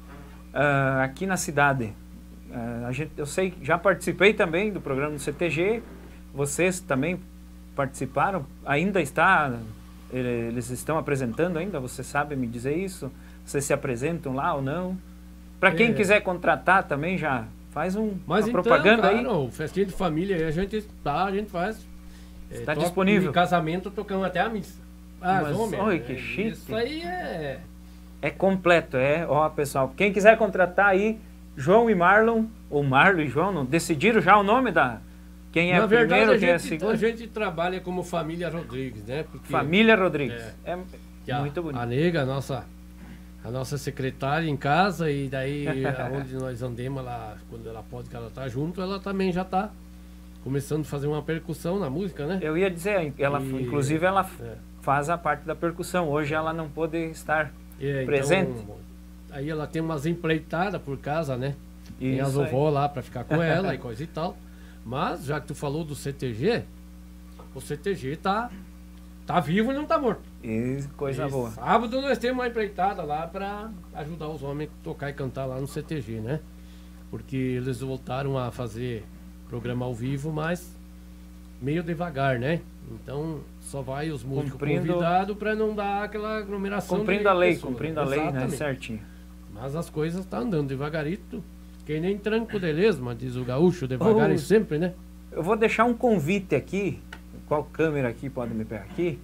ah, aqui na cidade, ah, a gente, eu sei, já participei também do programa do C T G, vocês também participaram, ainda está, ele- eles estão apresentando ainda, você sabe me dizer isso? Vocês se apresentam lá ou não? Para quem É. quiser contratar também, já faz um, Mas uma então, propaganda cara, aí. o festinha de família aí a gente tá, a gente faz. É, Está toca- disponível. Em casamento tocamos até a missa. Ah, Mas, homem, olha é, que chique. Isso aí é. É completo, é. Ó, pessoal, quem quiser contratar aí, João e Marlon, ou Marlon e João, não decidiram já o nome da... Quem é Na o verdade, primeiro, a quem é o gente, segundo? a gente trabalha como família Rodrigues, né? Porque Família Rodrigues. É, que a- muito bonito. A nega, a nossa, a nossa secretária em casa, e daí aonde nós andemos, ela, quando ela pode que ela tá junto, ela também já tá começando a fazer uma percussão na música, né? Eu ia dizer, ela, E- inclusive ela É. faz a parte da percussão. Hoje ela não pôde estar É, presente. Então, aí ela tem umas empreitadas por casa, né? Tem as Isso aí. vovó lá pra ficar com ela e coisa e tal. Mas, já que tu falou do C T G, o C T G tá, tá vivo e não tá morto. E coisa E boa. Sábado nós temos uma empreitada lá pra ajudar os homens a tocar e cantar lá no C T G, né? Porque eles voltaram a fazer programa ao vivo, mas meio devagar, né? Então só vai os músicos Cumprindo- convidados pra não dar aquela aglomeração. Cumprindo de a lei, pessoas. cumprindo a lei, né? Exatamente. Certinho. Mas as coisas tá andando devagarito. Que nem tranco de lesma, diz o gaúcho, devagar Oh. e sempre, né? Eu vou deixar um convite aqui. Qual câmera aqui pode me pegar aqui?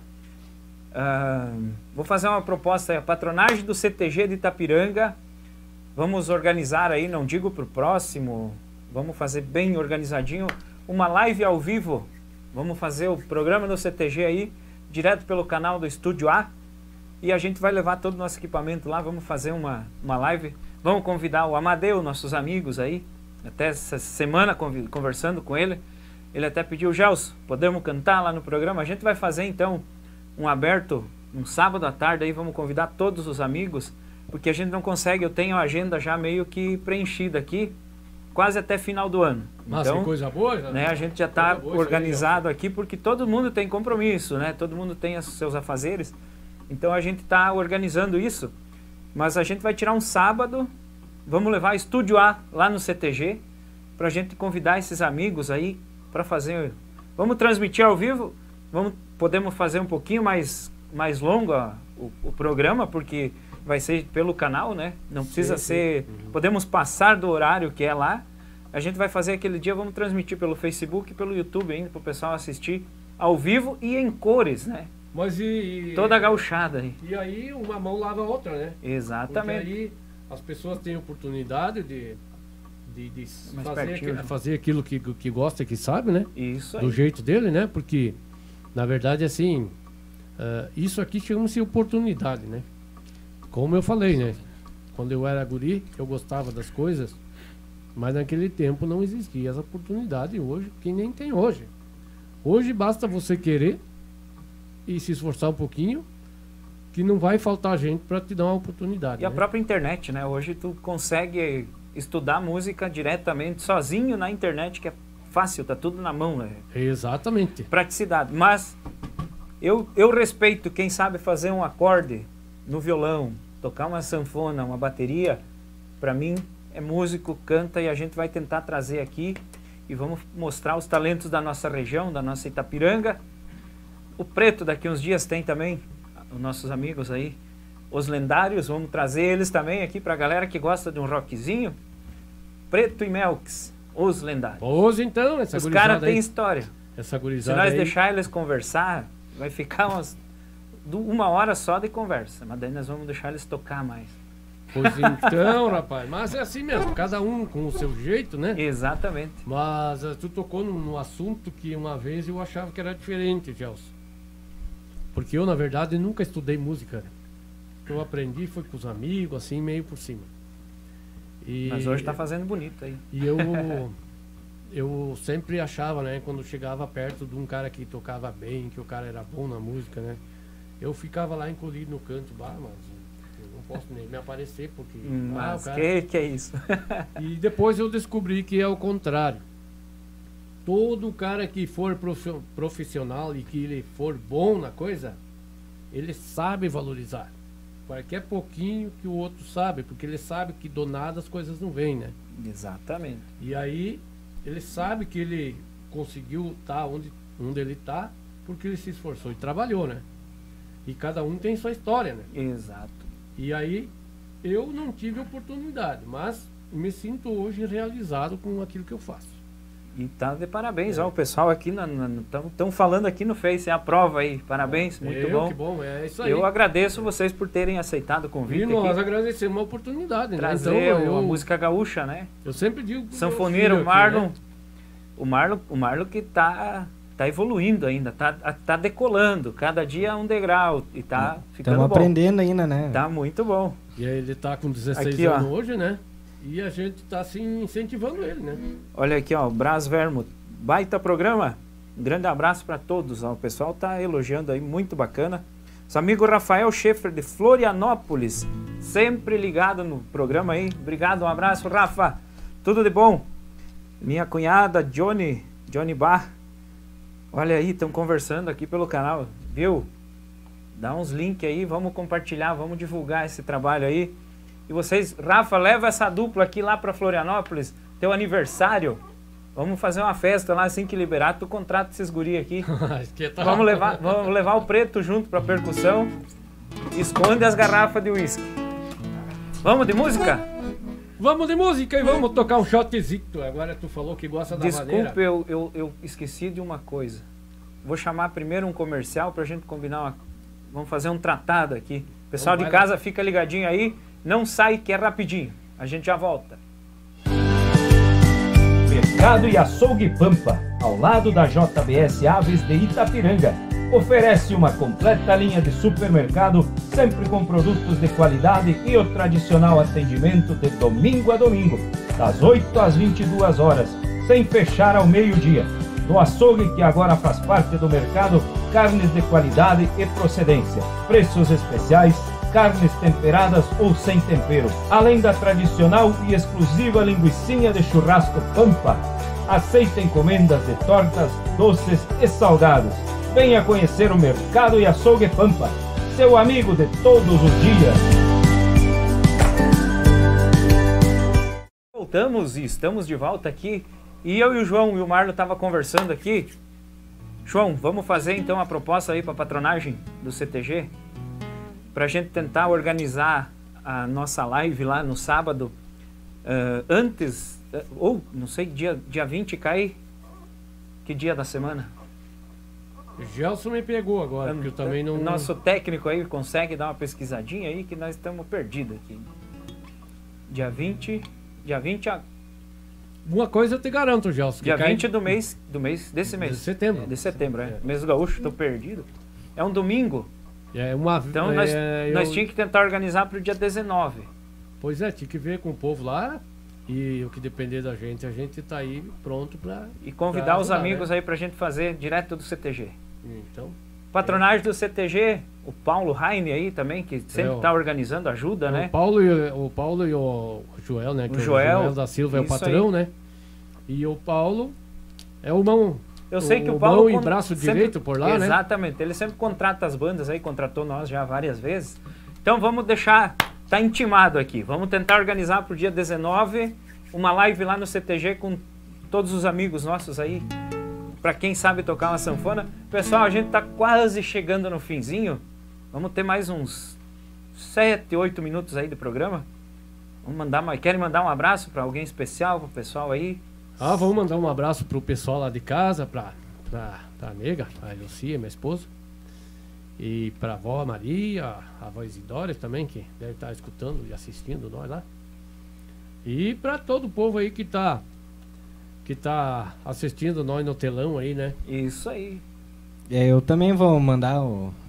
Ah, vou fazer uma proposta aí. A patronagem do C T G de Itapiranga. Vamos organizar aí, não digo para o próximo, vamos fazer bem organizadinho, uma live ao vivo. Vamos fazer o programa do C T G aí, direto pelo canal do Estúdio A. E a gente vai levar todo o nosso equipamento lá, vamos fazer uma, uma live. Vamos convidar o Amadeu, nossos amigos aí. Até essa semana convi- conversando com ele. Ele até pediu, Gelson, podemos cantar lá no programa? A gente vai fazer então um aberto, um sábado à tarde aí, vamos convidar todos os amigos, porque a gente não consegue, eu tenho a agenda já meio que preenchida aqui, quase até final do ano. Mas Então, que coisa boa, já, né, a gente já está coisa boa isso aí, organizado aqui, porque todo mundo tem compromisso, né? Todo mundo tem os seus afazeres. Então a gente está organizando isso, mas a gente vai tirar um sábado, vamos levar Estúdio A lá no C T G, para a gente convidar esses amigos aí para fazer. Vamos transmitir ao vivo, vamos, podemos fazer um pouquinho mais, mais longo a, o, o programa, porque vai ser pelo canal, né? Não precisa sim. ser. Uhum. Podemos passar do horário que é lá. A gente vai fazer aquele dia, vamos transmitir pelo Facebook e pelo YouTube ainda, para o pessoal assistir ao vivo e em cores, né? Mas e... Toda a gauchada aí. E aí uma mão lava a outra, né? Exatamente. Porque aí as pessoas têm oportunidade de, de, de Mais fazer, pertinho, aqui- né? fazer aquilo que, que gosta e que sabe, né? Isso aí. Do jeito dele, né? Porque, na verdade, assim, ah, isso aqui chama-se oportunidade, né? Como eu falei, né? Quando eu era guri, eu gostava das coisas, mas naquele tempo não existia essa oportunidade hoje, que nem tem hoje. Hoje basta você querer e se esforçar um pouquinho, que não vai faltar gente para te dar uma oportunidade. E a né? própria internet, né? Hoje tu consegue estudar música diretamente, sozinho na internet, que é fácil, tá tudo na mão, né? Exatamente. Praticidade. Mas eu, eu respeito quem sabe fazer um acorde no violão, tocar uma sanfona, uma bateria. Para mim é músico, canta, e a gente vai tentar trazer aqui e vamos mostrar os talentos da nossa região, da nossa Itapiranga. O Preto daqui uns dias tem também, os nossos amigos aí, os lendários, vamos trazer eles também aqui para a galera que gosta de um rockzinho. Preto e Melks, os lendários. Pois então, essa Os gurizada caras têm aí, história. essa Se gurizada nós aí, deixar eles conversar, vai ficar umas, du- uma hora só de conversa, mas daí nós vamos deixar eles tocar mais. Pois então, rapaz, mas é assim mesmo, cada um com o seu jeito, né? Exatamente. Mas eh, tu tocou num, num assunto que uma vez eu achava que era diferente, Gelson. Porque eu, na verdade, nunca estudei música. Né? eu aprendi foi com os amigos, assim, meio por cima. E, Mas hoje tá fazendo bonito aí. E eu, eu sempre achava, né, quando chegava perto de um cara que tocava bem, que o cara era bom na música, né, eu ficava lá encolhido no canto, bah, mas eu não posso nem me aparecer, porque... Mas ah, o cara... que, que é isso? E depois eu descobri que é o contrário. Todo cara que for profi- profissional e que ele for bom na coisa, ele sabe valorizar. Qualquer pouquinho que o outro sabe, porque ele sabe que do nada as coisas não vêm, né? Exatamente. E aí ele sabe que ele conseguiu estar onde, onde ele está, porque ele se esforçou e trabalhou, né? E cada um tem sua história, né? Exato. E aí eu não tive oportunidade, mas me sinto hoje realizado com aquilo que eu faço. E tá de parabéns, ó, o pessoal aqui estão falando aqui no Face, é a prova aí, parabéns, muito eu, bom. Que bom, é isso aí. Eu agradeço vocês por terem aceitado o convite E nós aqui, agradecemos a oportunidade, trazer né? Então, eu, a música gaúcha, né? eu sempre digo pro meu Sanfoneiro, filho o Marlon, aqui, né? o Marlon, o Marlon que tá, tá evoluindo ainda, tá, tá decolando, cada dia é um degrau e tá ficando Estamos bom. aprendendo ainda, né? Tá muito bom. E aí ele tá com dezesseis Aqui, ó. anos hoje, né? E a gente tá assim incentivando ele, né? Olha aqui, ó, Brás Vermo, baita programa. Um grande abraço para todos, ó. O pessoal tá elogiando aí, muito bacana. Nosso amigo Rafael Schaefer de Florianópolis, sempre ligado no programa aí. Obrigado, um abraço, Rafa. Tudo de bom. Minha cunhada Johnny, Johnny Bar. Olha aí, estão conversando aqui pelo canal, viu? Dá uns links aí, vamos compartilhar, vamos divulgar esse trabalho aí. E vocês, Rafa, leva essa dupla aqui lá para Florianópolis, teu aniversário. Vamos fazer uma festa lá assim que liberar, tu contrata esses guri aqui. Que tá- Vamos levar, vamos levar o preto junto pra percussão. Esconde as garrafas de uísque. Vamos de música? Vamos de música e vamos tocar um shotzito. Agora tu falou que gosta da maneira. Desculpe, eu, eu, eu esqueci de uma coisa. Vou chamar primeiro um comercial pra gente combinar uma... Vamos fazer um tratado aqui. Pessoal Então de vai casa, fica ligadinho aí. Não sai que é rapidinho. A gente já volta. Mercado e Açougue Pampa, ao lado da J B S Aves de Itapiranga. Oferece uma completa linha de supermercado, sempre com produtos de qualidade e o tradicional atendimento de domingo a domingo, das oito às vinte e duas horas, sem fechar ao meio-dia. No açougue, que agora faz parte do mercado, carnes de qualidade e procedência, preços especiais, carnes temperadas ou sem tempero, além da tradicional e exclusiva linguicinha de churrasco Pampa. Aceita encomendas de tortas, doces e salgados. Venha conhecer o Mercado e Açougue Pampa, seu amigo de todos os dias. Voltamos e estamos de volta aqui. E eu e o João e o Marlon estavam conversando aqui. João, vamos fazer então a proposta aí para a patronagem do C T G? Para a gente tentar organizar a nossa live lá no sábado, uh, antes, uh, ou não sei, dia, dia vinte cai, que dia da semana? Gelson me pegou agora, porque eu também não... Nosso técnico aí consegue dar uma pesquisadinha aí, que nós estamos perdidos aqui. Dia vinte, dia vinte, a, Uma coisa eu te garanto, Gelson. que dia cai vinte do mês, do mês, desse mês. De setembro. De setembro, é. É. Mês do gaúcho, estou perdido. É um domingo. É uma... Então é, nós, eu- nós tínhamos que tentar organizar para o dia dezenove. Pois é, tinha que ver com o povo lá. E o que depender da gente, a gente tá aí pronto pra... E convidar pra os ajudar, amigos né? aí pra gente fazer direto do C T G. Então, Patronagem do C T G, o Paulo Heine aí também, que sempre É, o- está organizando, ajuda, o né? Paulo, e, o Paulo e o Joel, né? que O Joel, da Silva é o isso patrão, aí. né? E o Paulo é o mão... Eu sei que o o Paulo... mão e con- braço sempre- direito por lá, né? Exatamente, ele sempre contrata as bandas aí, contratou nós já várias vezes. Então vamos deixar, tá intimado aqui, vamos tentar organizar pro dia dezenove uma live lá no C T G com todos os amigos nossos aí, para quem sabe tocar uma sanfona. Pessoal, a gente tá quase chegando no finzinho, vamos ter mais uns sete, oito minutos aí de programa. Vamos mandar, mais- querem mandar um abraço para alguém especial, pro pessoal aí? Ah, vamos mandar um abraço pro pessoal lá de casa, pra, pra, pra nega, a Lucia, minha esposa. E pra avó Maria, a avó Isidora também, que deve estar escutando e assistindo nós lá. E pra todo o povo aí que tá, que tá assistindo nós no telão aí, né? Isso aí. É, eu também vou mandar o-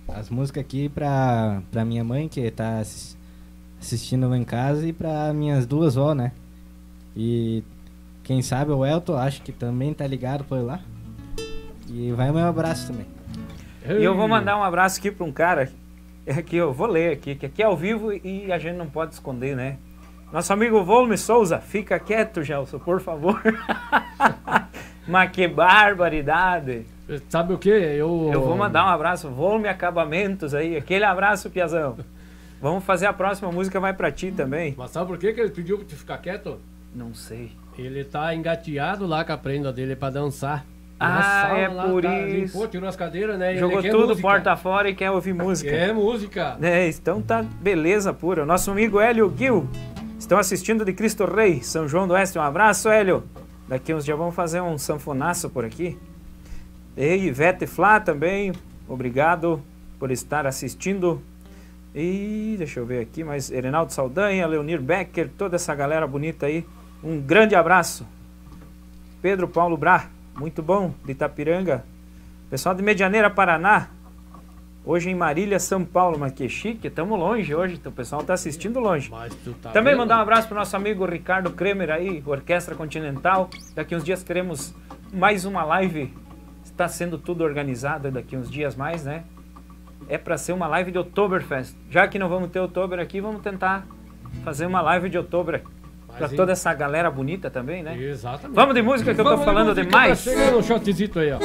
as músicas aqui pra, pra minha mãe, que tá assis- assistindo lá em casa, e pra minhas duas vó, né? E quem sabe o Elton, acho que também tá ligado por lá. E vai o meu abraço também. E eu vou mandar um abraço aqui para um cara, que eu vou ler aqui, que aqui é ao vivo e a gente não pode esconder, né? Nosso amigo Volme Souza, fica quieto, Gelson, por favor. Mas que barbaridade. Sabe o que? Eu... Eu vou mandar um abraço, Volme Acabamentos aí, aquele abraço, Piazão. Vamos fazer a próxima música, vai pra ti também. Mas sabe por que que ele pediu pra te ficar quieto? Não sei. Ele tá engateado lá com a prenda dele pra dançar. Ah, Na sala é lá, por tá, isso. Limpou, tirou as cadeiras, né? e Jogou ele quer tudo música. porta fora e quer ouvir música. É música. É, então tá beleza pura. Nosso amigo Hélio Gil, estão assistindo de Cristo Rei, São João do Oeste. Um abraço, Hélio. Daqui uns dias vamos fazer um sanfonaço por aqui. E Ivete Flá também, obrigado por estar assistindo. E deixa eu ver aqui, mas Erenaldo Saldanha, Leonir Becker, toda essa galera bonita aí. Um grande abraço. Pedro Paulo Brá, muito bom, de Itapiranga. Pessoal de Medianeira, Paraná. Hoje em Marília, São Paulo, mas que chique, estamos longe hoje, o pessoal está assistindo longe. Mas tu tá Também vendo? mandar um abraço para o nosso amigo Ricardo Kremer aí, Orquestra Continental. Daqui uns dias teremos mais uma live, está sendo tudo organizado daqui uns dias mais, né? É para ser uma live de Oktoberfest. Já que não vamos ter Oktober aqui, vamos tentar fazer uma live de Oktober para Mas, toda essa galera bonita também, né? Exatamente. Vamos de música que eu tô Vamos falando música, demais. Tá chegando um shotzito aí, ó.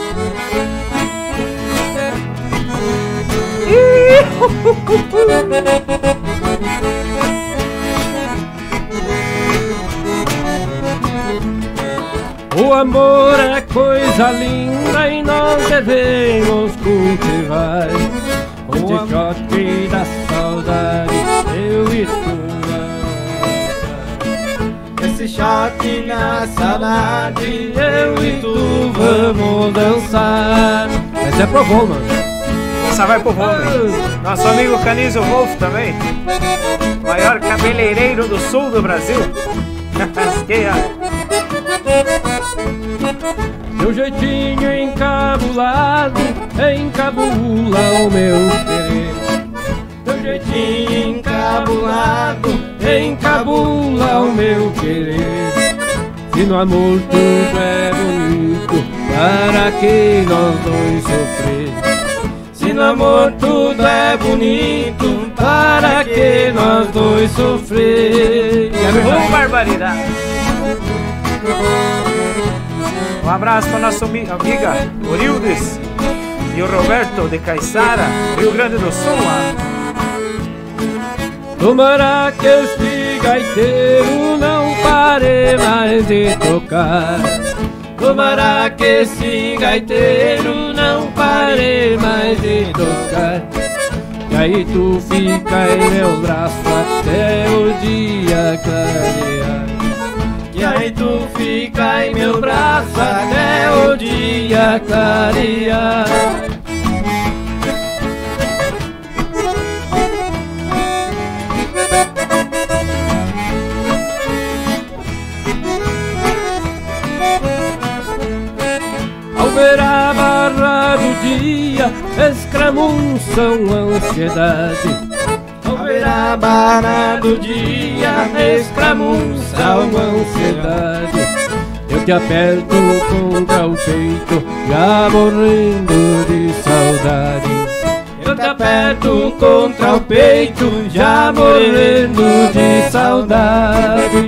O amor é coisa linda e nós devemos cultivar. O choque da saudade, eu e tu. Esse choque na saudade, Eu e tu vamos dançar. Essa é pro bom, mano. Essa vai pro Volney. Nosso amigo Canizo Wolf também. Maior cabeleireiro do sul do Brasil. Asqueia. Teu jeitinho encabulado encabula o meu querer. Teu jeitinho encabulado encabula o meu querer. Se no amor tudo é bonito, para que nós dois sofrer? Se no amor tudo é bonito, para que nós dois sofrer? Oh, barbaridade. Um abraço para nossa ami- amiga Orildes e o Roberto de Caiçara, Rio Grande do Sul. Lá. Tomara que este gaiteiro não pare mais de tocar. Tomara que esse gaiteiro não pare mais de tocar. E aí tu fica em meu braço até o dia clarear. E aí tu fica em meu braço até o dia clarear. Ao ver a barra do dia, escramunçam a ansiedade. Ao ver a barra do dia, escramunçam a ansiedade. Eu te aperto contra o peito, já morrendo de saudade. Eu te aperto contra o peito, já morrendo de saudade.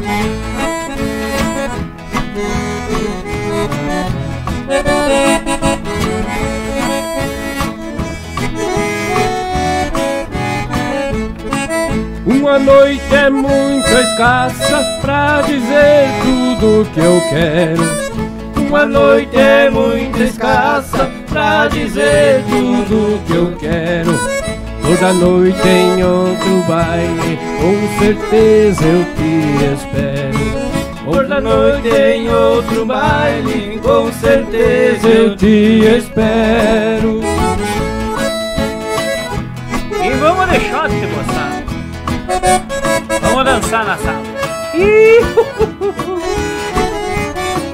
Uma noite é muito escassa pra dizer tudo que eu quero. Uma noite é muito escassa pra dizer tudo que eu quero. Toda noite em outro baile, com certeza eu te espero. Toda noite em outro baile, com certeza eu te espero. E vamos de shot, moçada. Vamos dançar na sala. Ih!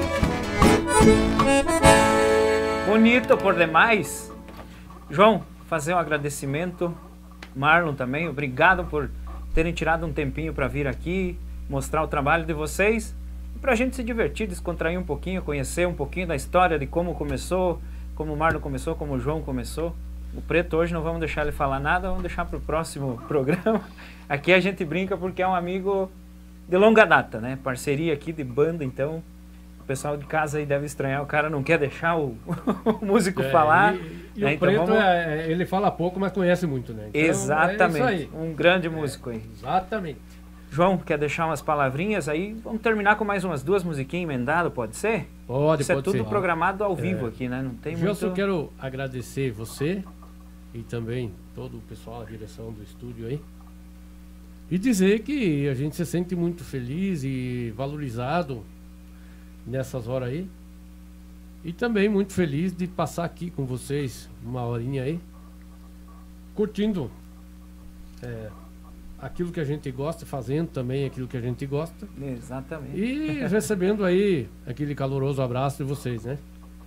Bonito por demais. João, fazer um agradecimento. Marlon também, obrigado por terem tirado um tempinho para vir aqui, mostrar o trabalho de vocês, e para a gente se divertir, descontrair um pouquinho, conhecer um pouquinho da história de como começou, como o Marlon começou, como o João começou. O Preto hoje não vamos deixar ele falar nada, vamos deixar para o próximo programa. Aqui a gente brinca porque é um amigo de longa data, né? Parceria aqui de banda, então o pessoal de casa aí deve estranhar, o cara não quer deixar o, o músico É, falar. E, e né? o Então Preto, vamos- é, ele fala pouco, mas conhece muito, né? Então, Exatamente, é isso aí. um grande músico aí. Exatamente. João, quer deixar umas palavrinhas aí? Vamos terminar com mais umas duas musiquinhas emendadas, pode ser? Pode, Isso é pode tudo ser. programado ao vivo É. aqui, né? Não tem Gelson, eu muito... quero agradecer você e também todo o pessoal, a direção do estúdio aí. E dizer que a gente se sente muito feliz e valorizado nessas horas aí. E também muito feliz de passar aqui com vocês uma horinha aí, curtindo é, aquilo que a gente gosta, fazendo também aquilo que a gente gosta. Exatamente. E recebendo aí aquele caloroso abraço de vocês, né?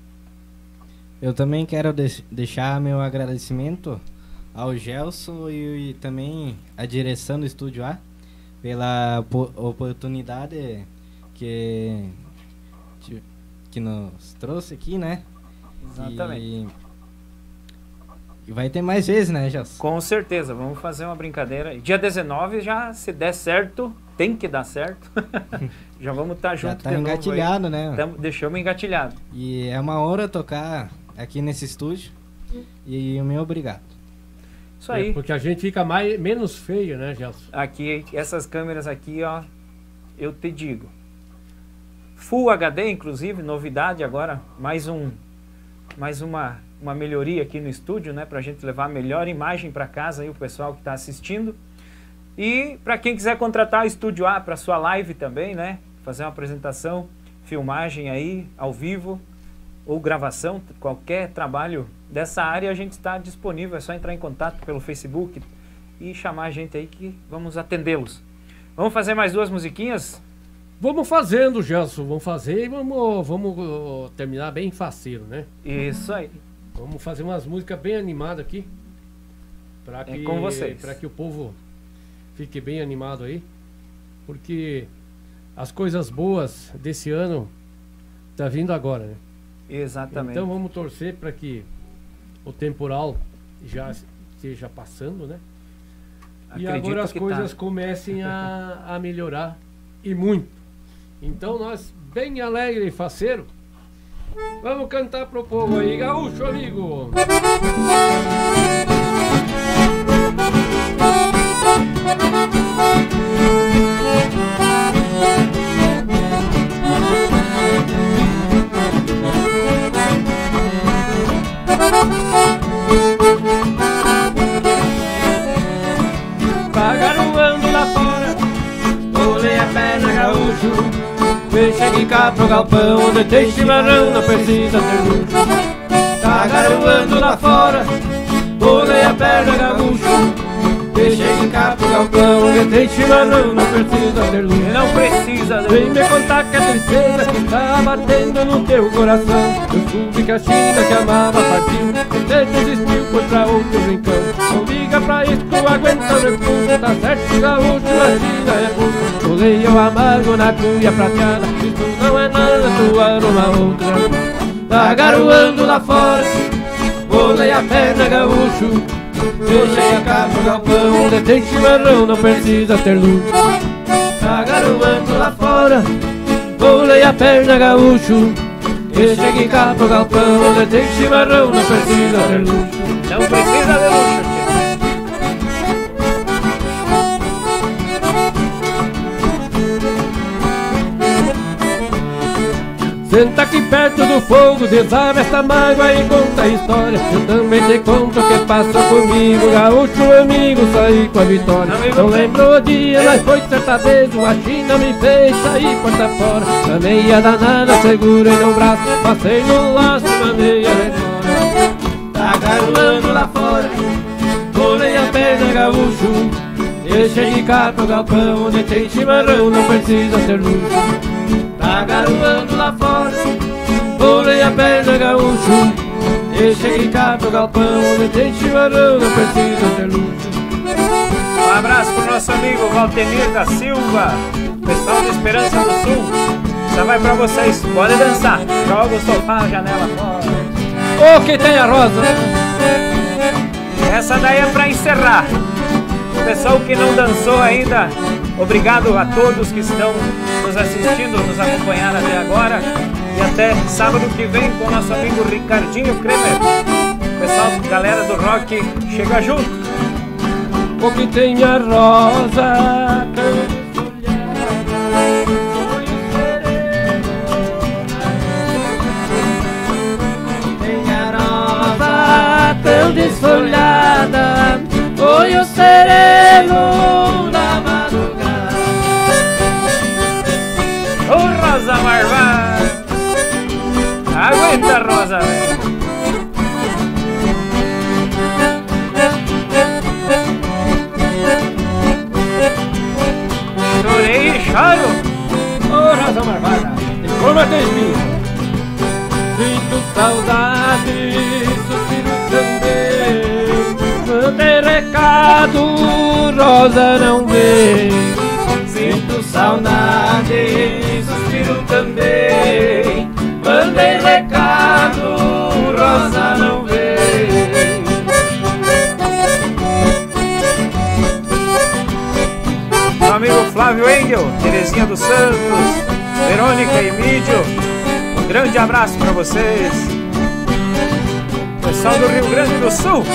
Eu também quero deix- deixar meu agradecimento ao Gelson e, e também a direção do Estúdio A pela po- oportunidade que, que- que nos trouxe aqui, né? Exatamente. E, e vai ter mais vezes, né, Gelson? Com certeza, vamos fazer uma brincadeira. Dia dezenove já, se der certo, tem que dar certo. Já vamos estar Já junto tá de novo aí. engatilhado, né? Tamo, deixamos engatilhado. E é uma honra tocar aqui nesse estúdio. E o meu obrigado. Isso aí. É, porque a gente fica mais, menos feio, né, Gelson? Aqui, essas câmeras aqui, ó, eu te digo. Full H D, inclusive, novidade agora, mais um, mais uma, uma melhoria aqui no estúdio, né, pra gente levar a melhor imagem para casa aí o pessoal que está assistindo. E para quem quiser contratar o Estúdio A para sua live também, né, fazer uma apresentação, filmagem aí ao vivo ou gravação, qualquer trabalho dessa área, a gente está disponível, é só entrar em contato pelo Facebook e chamar a gente aí que vamos atendê-los. Vamos fazer mais duas musiquinhas? Vamos fazendo, Gelson, vamos fazer e vamos, vamos uh, terminar bem faceiro, né? Isso aí. Vamos fazer umas músicas bem animadas aqui. Pra É que, com vocês. Pra que o povo fique bem animado aí. Porque as coisas boas desse ano tá vindo agora, né? Exatamente. Então vamos torcer para que o temporal já esteja passando, né? E Acredito agora as que coisas tá. comecem a, a melhorar e muito. Então nós, bem alegre e faceiro, vamos cantar pro povo aí, gaúcho amigo! Tá garoando lá fora, olhei a perna gaúcho. Vem, chegue cá pro galpão, onde tem chimarrão, não precisa ter luxo. Tá garoando lá fora, olhei a perna gaúcho. Vem, chegue cá pro galpão, onde tem chimarrão, não precisa ter luxo. Não precisa de Vem me contar que a tristeza que tá batendo no teu coração. Eu soube que a China que amava partiu, você desistiu, foi pra outro rincão. Não liga pra isso, tu aguenta o repulso. Tá certo, gaúcho, a China é pulso. Colei o amargo na cuia prateada, isso não é nada, tu arruma outra. Tá garoando lá fora, colei a perna gaúcho. Deixa cá pro galpão, onde tem chimarrão, não precisa ter luz. Tá garoando lá fora, pulei a perna gaúcho. E chegue cá pro galpão, onde tem chimarrão, não precisa ter luxo. Não precisa de luxo, tio. Senta aqui perto do fogo, desarma esta mágoa e conta a história. Eu também te conto o que passou comigo, gaúcho amigo, saí com a vitória. Não lembro o dia, mas foi certa vez, a China me fez sair porta fora. Na meia danada, segurei no braço, passei no laço, mandei a retora. Tá garoando lá fora, pulei a perna gaúcho. E cheguei cá pro galpão, onde tem chimarrão, não precisa ter luxo. Tá garoando lá fora, pulei a perna gaúcho. que chegue cá pro galpão, onde tem chimarrão, não precisa ter luxo. Um abraço pro nosso amigo Valtemir da Silva, pessoal da Esperança do Sul. Essa vai pra vocês, pode dançar. Joga o sofá, a janela fora. Ô, que tem a rosa! Essa daí é pra encerrar. O pessoal que não dançou ainda, obrigado a todos que estão nos assistindo, nos acompanhando até agora. E até sábado que vem com o nosso amigo Ricardinho Kremer. Pessoal, galera do rock, chega junto. O que tem a rosa tão desfolhada, foi o sereno da madrugada. Ô Rosa Marvada, aguenta Rosa, velho. Chorei e choro. Ô Rosa Marvada, informa teu espinho. Sinto saudade, suspiro também. Mandei recado, Rosa não vem. Sinto saudade, suspiro também. Mandei recado, Rosa não vem. Meu amigo Flávio Engel, Terezinha dos Santos, Verônica e Mídio. Um grande abraço para vocês. Pessoal do Rio Grande do Sul.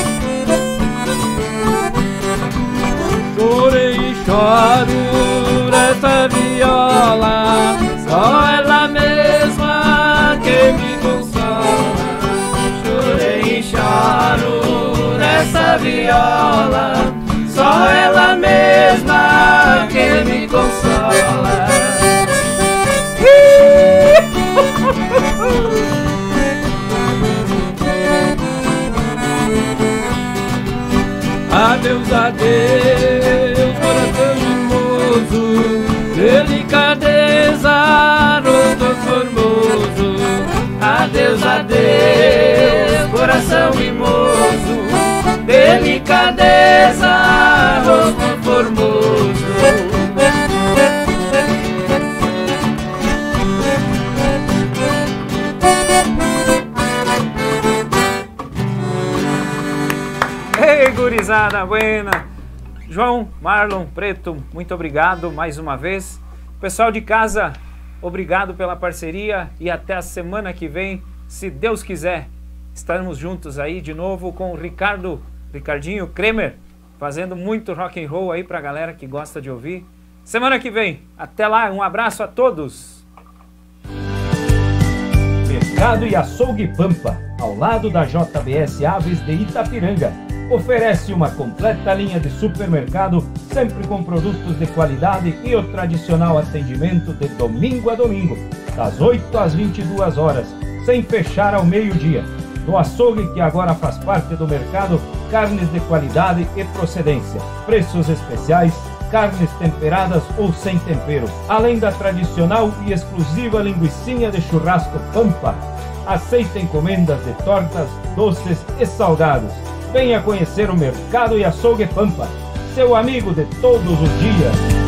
Chorei e choro nessa viola, só ela mesma que me consola. Chorei e choro nessa viola, só ela mesma que me consola. Adeus, adeus, coração mimoso, delicadeza, rosto formoso. Adeus, adeus, coração mimoso, delicadeza, rosto formoso. Ei, gurizada buena. João, Marlon, Preto, muito obrigado mais uma vez. Pessoal de casa, obrigado pela parceria e até a semana que vem, se Deus quiser. Estaremos juntos aí de novo com o Ricardo, Ricardinho Kremer, fazendo muito rock and roll aí pra galera que gosta de ouvir. Semana que vem, até lá, um abraço a todos. Mercado e Açougue Pampa, ao lado da J B S Aves de Itapiranga. Oferece uma completa linha de supermercado, sempre com produtos de qualidade e o tradicional atendimento de domingo a domingo, das oito às vinte e duas horas, sem fechar ao meio-dia. No açougue, que agora faz parte do mercado, carnes de qualidade e procedência, preços especiais, carnes temperadas ou sem tempero, além da tradicional e exclusiva linguicinha de churrasco Pampa. Aceita encomendas de tortas, doces e salgados. Venha conhecer o Mercado e Açougue Pampa, seu amigo de todos os dias.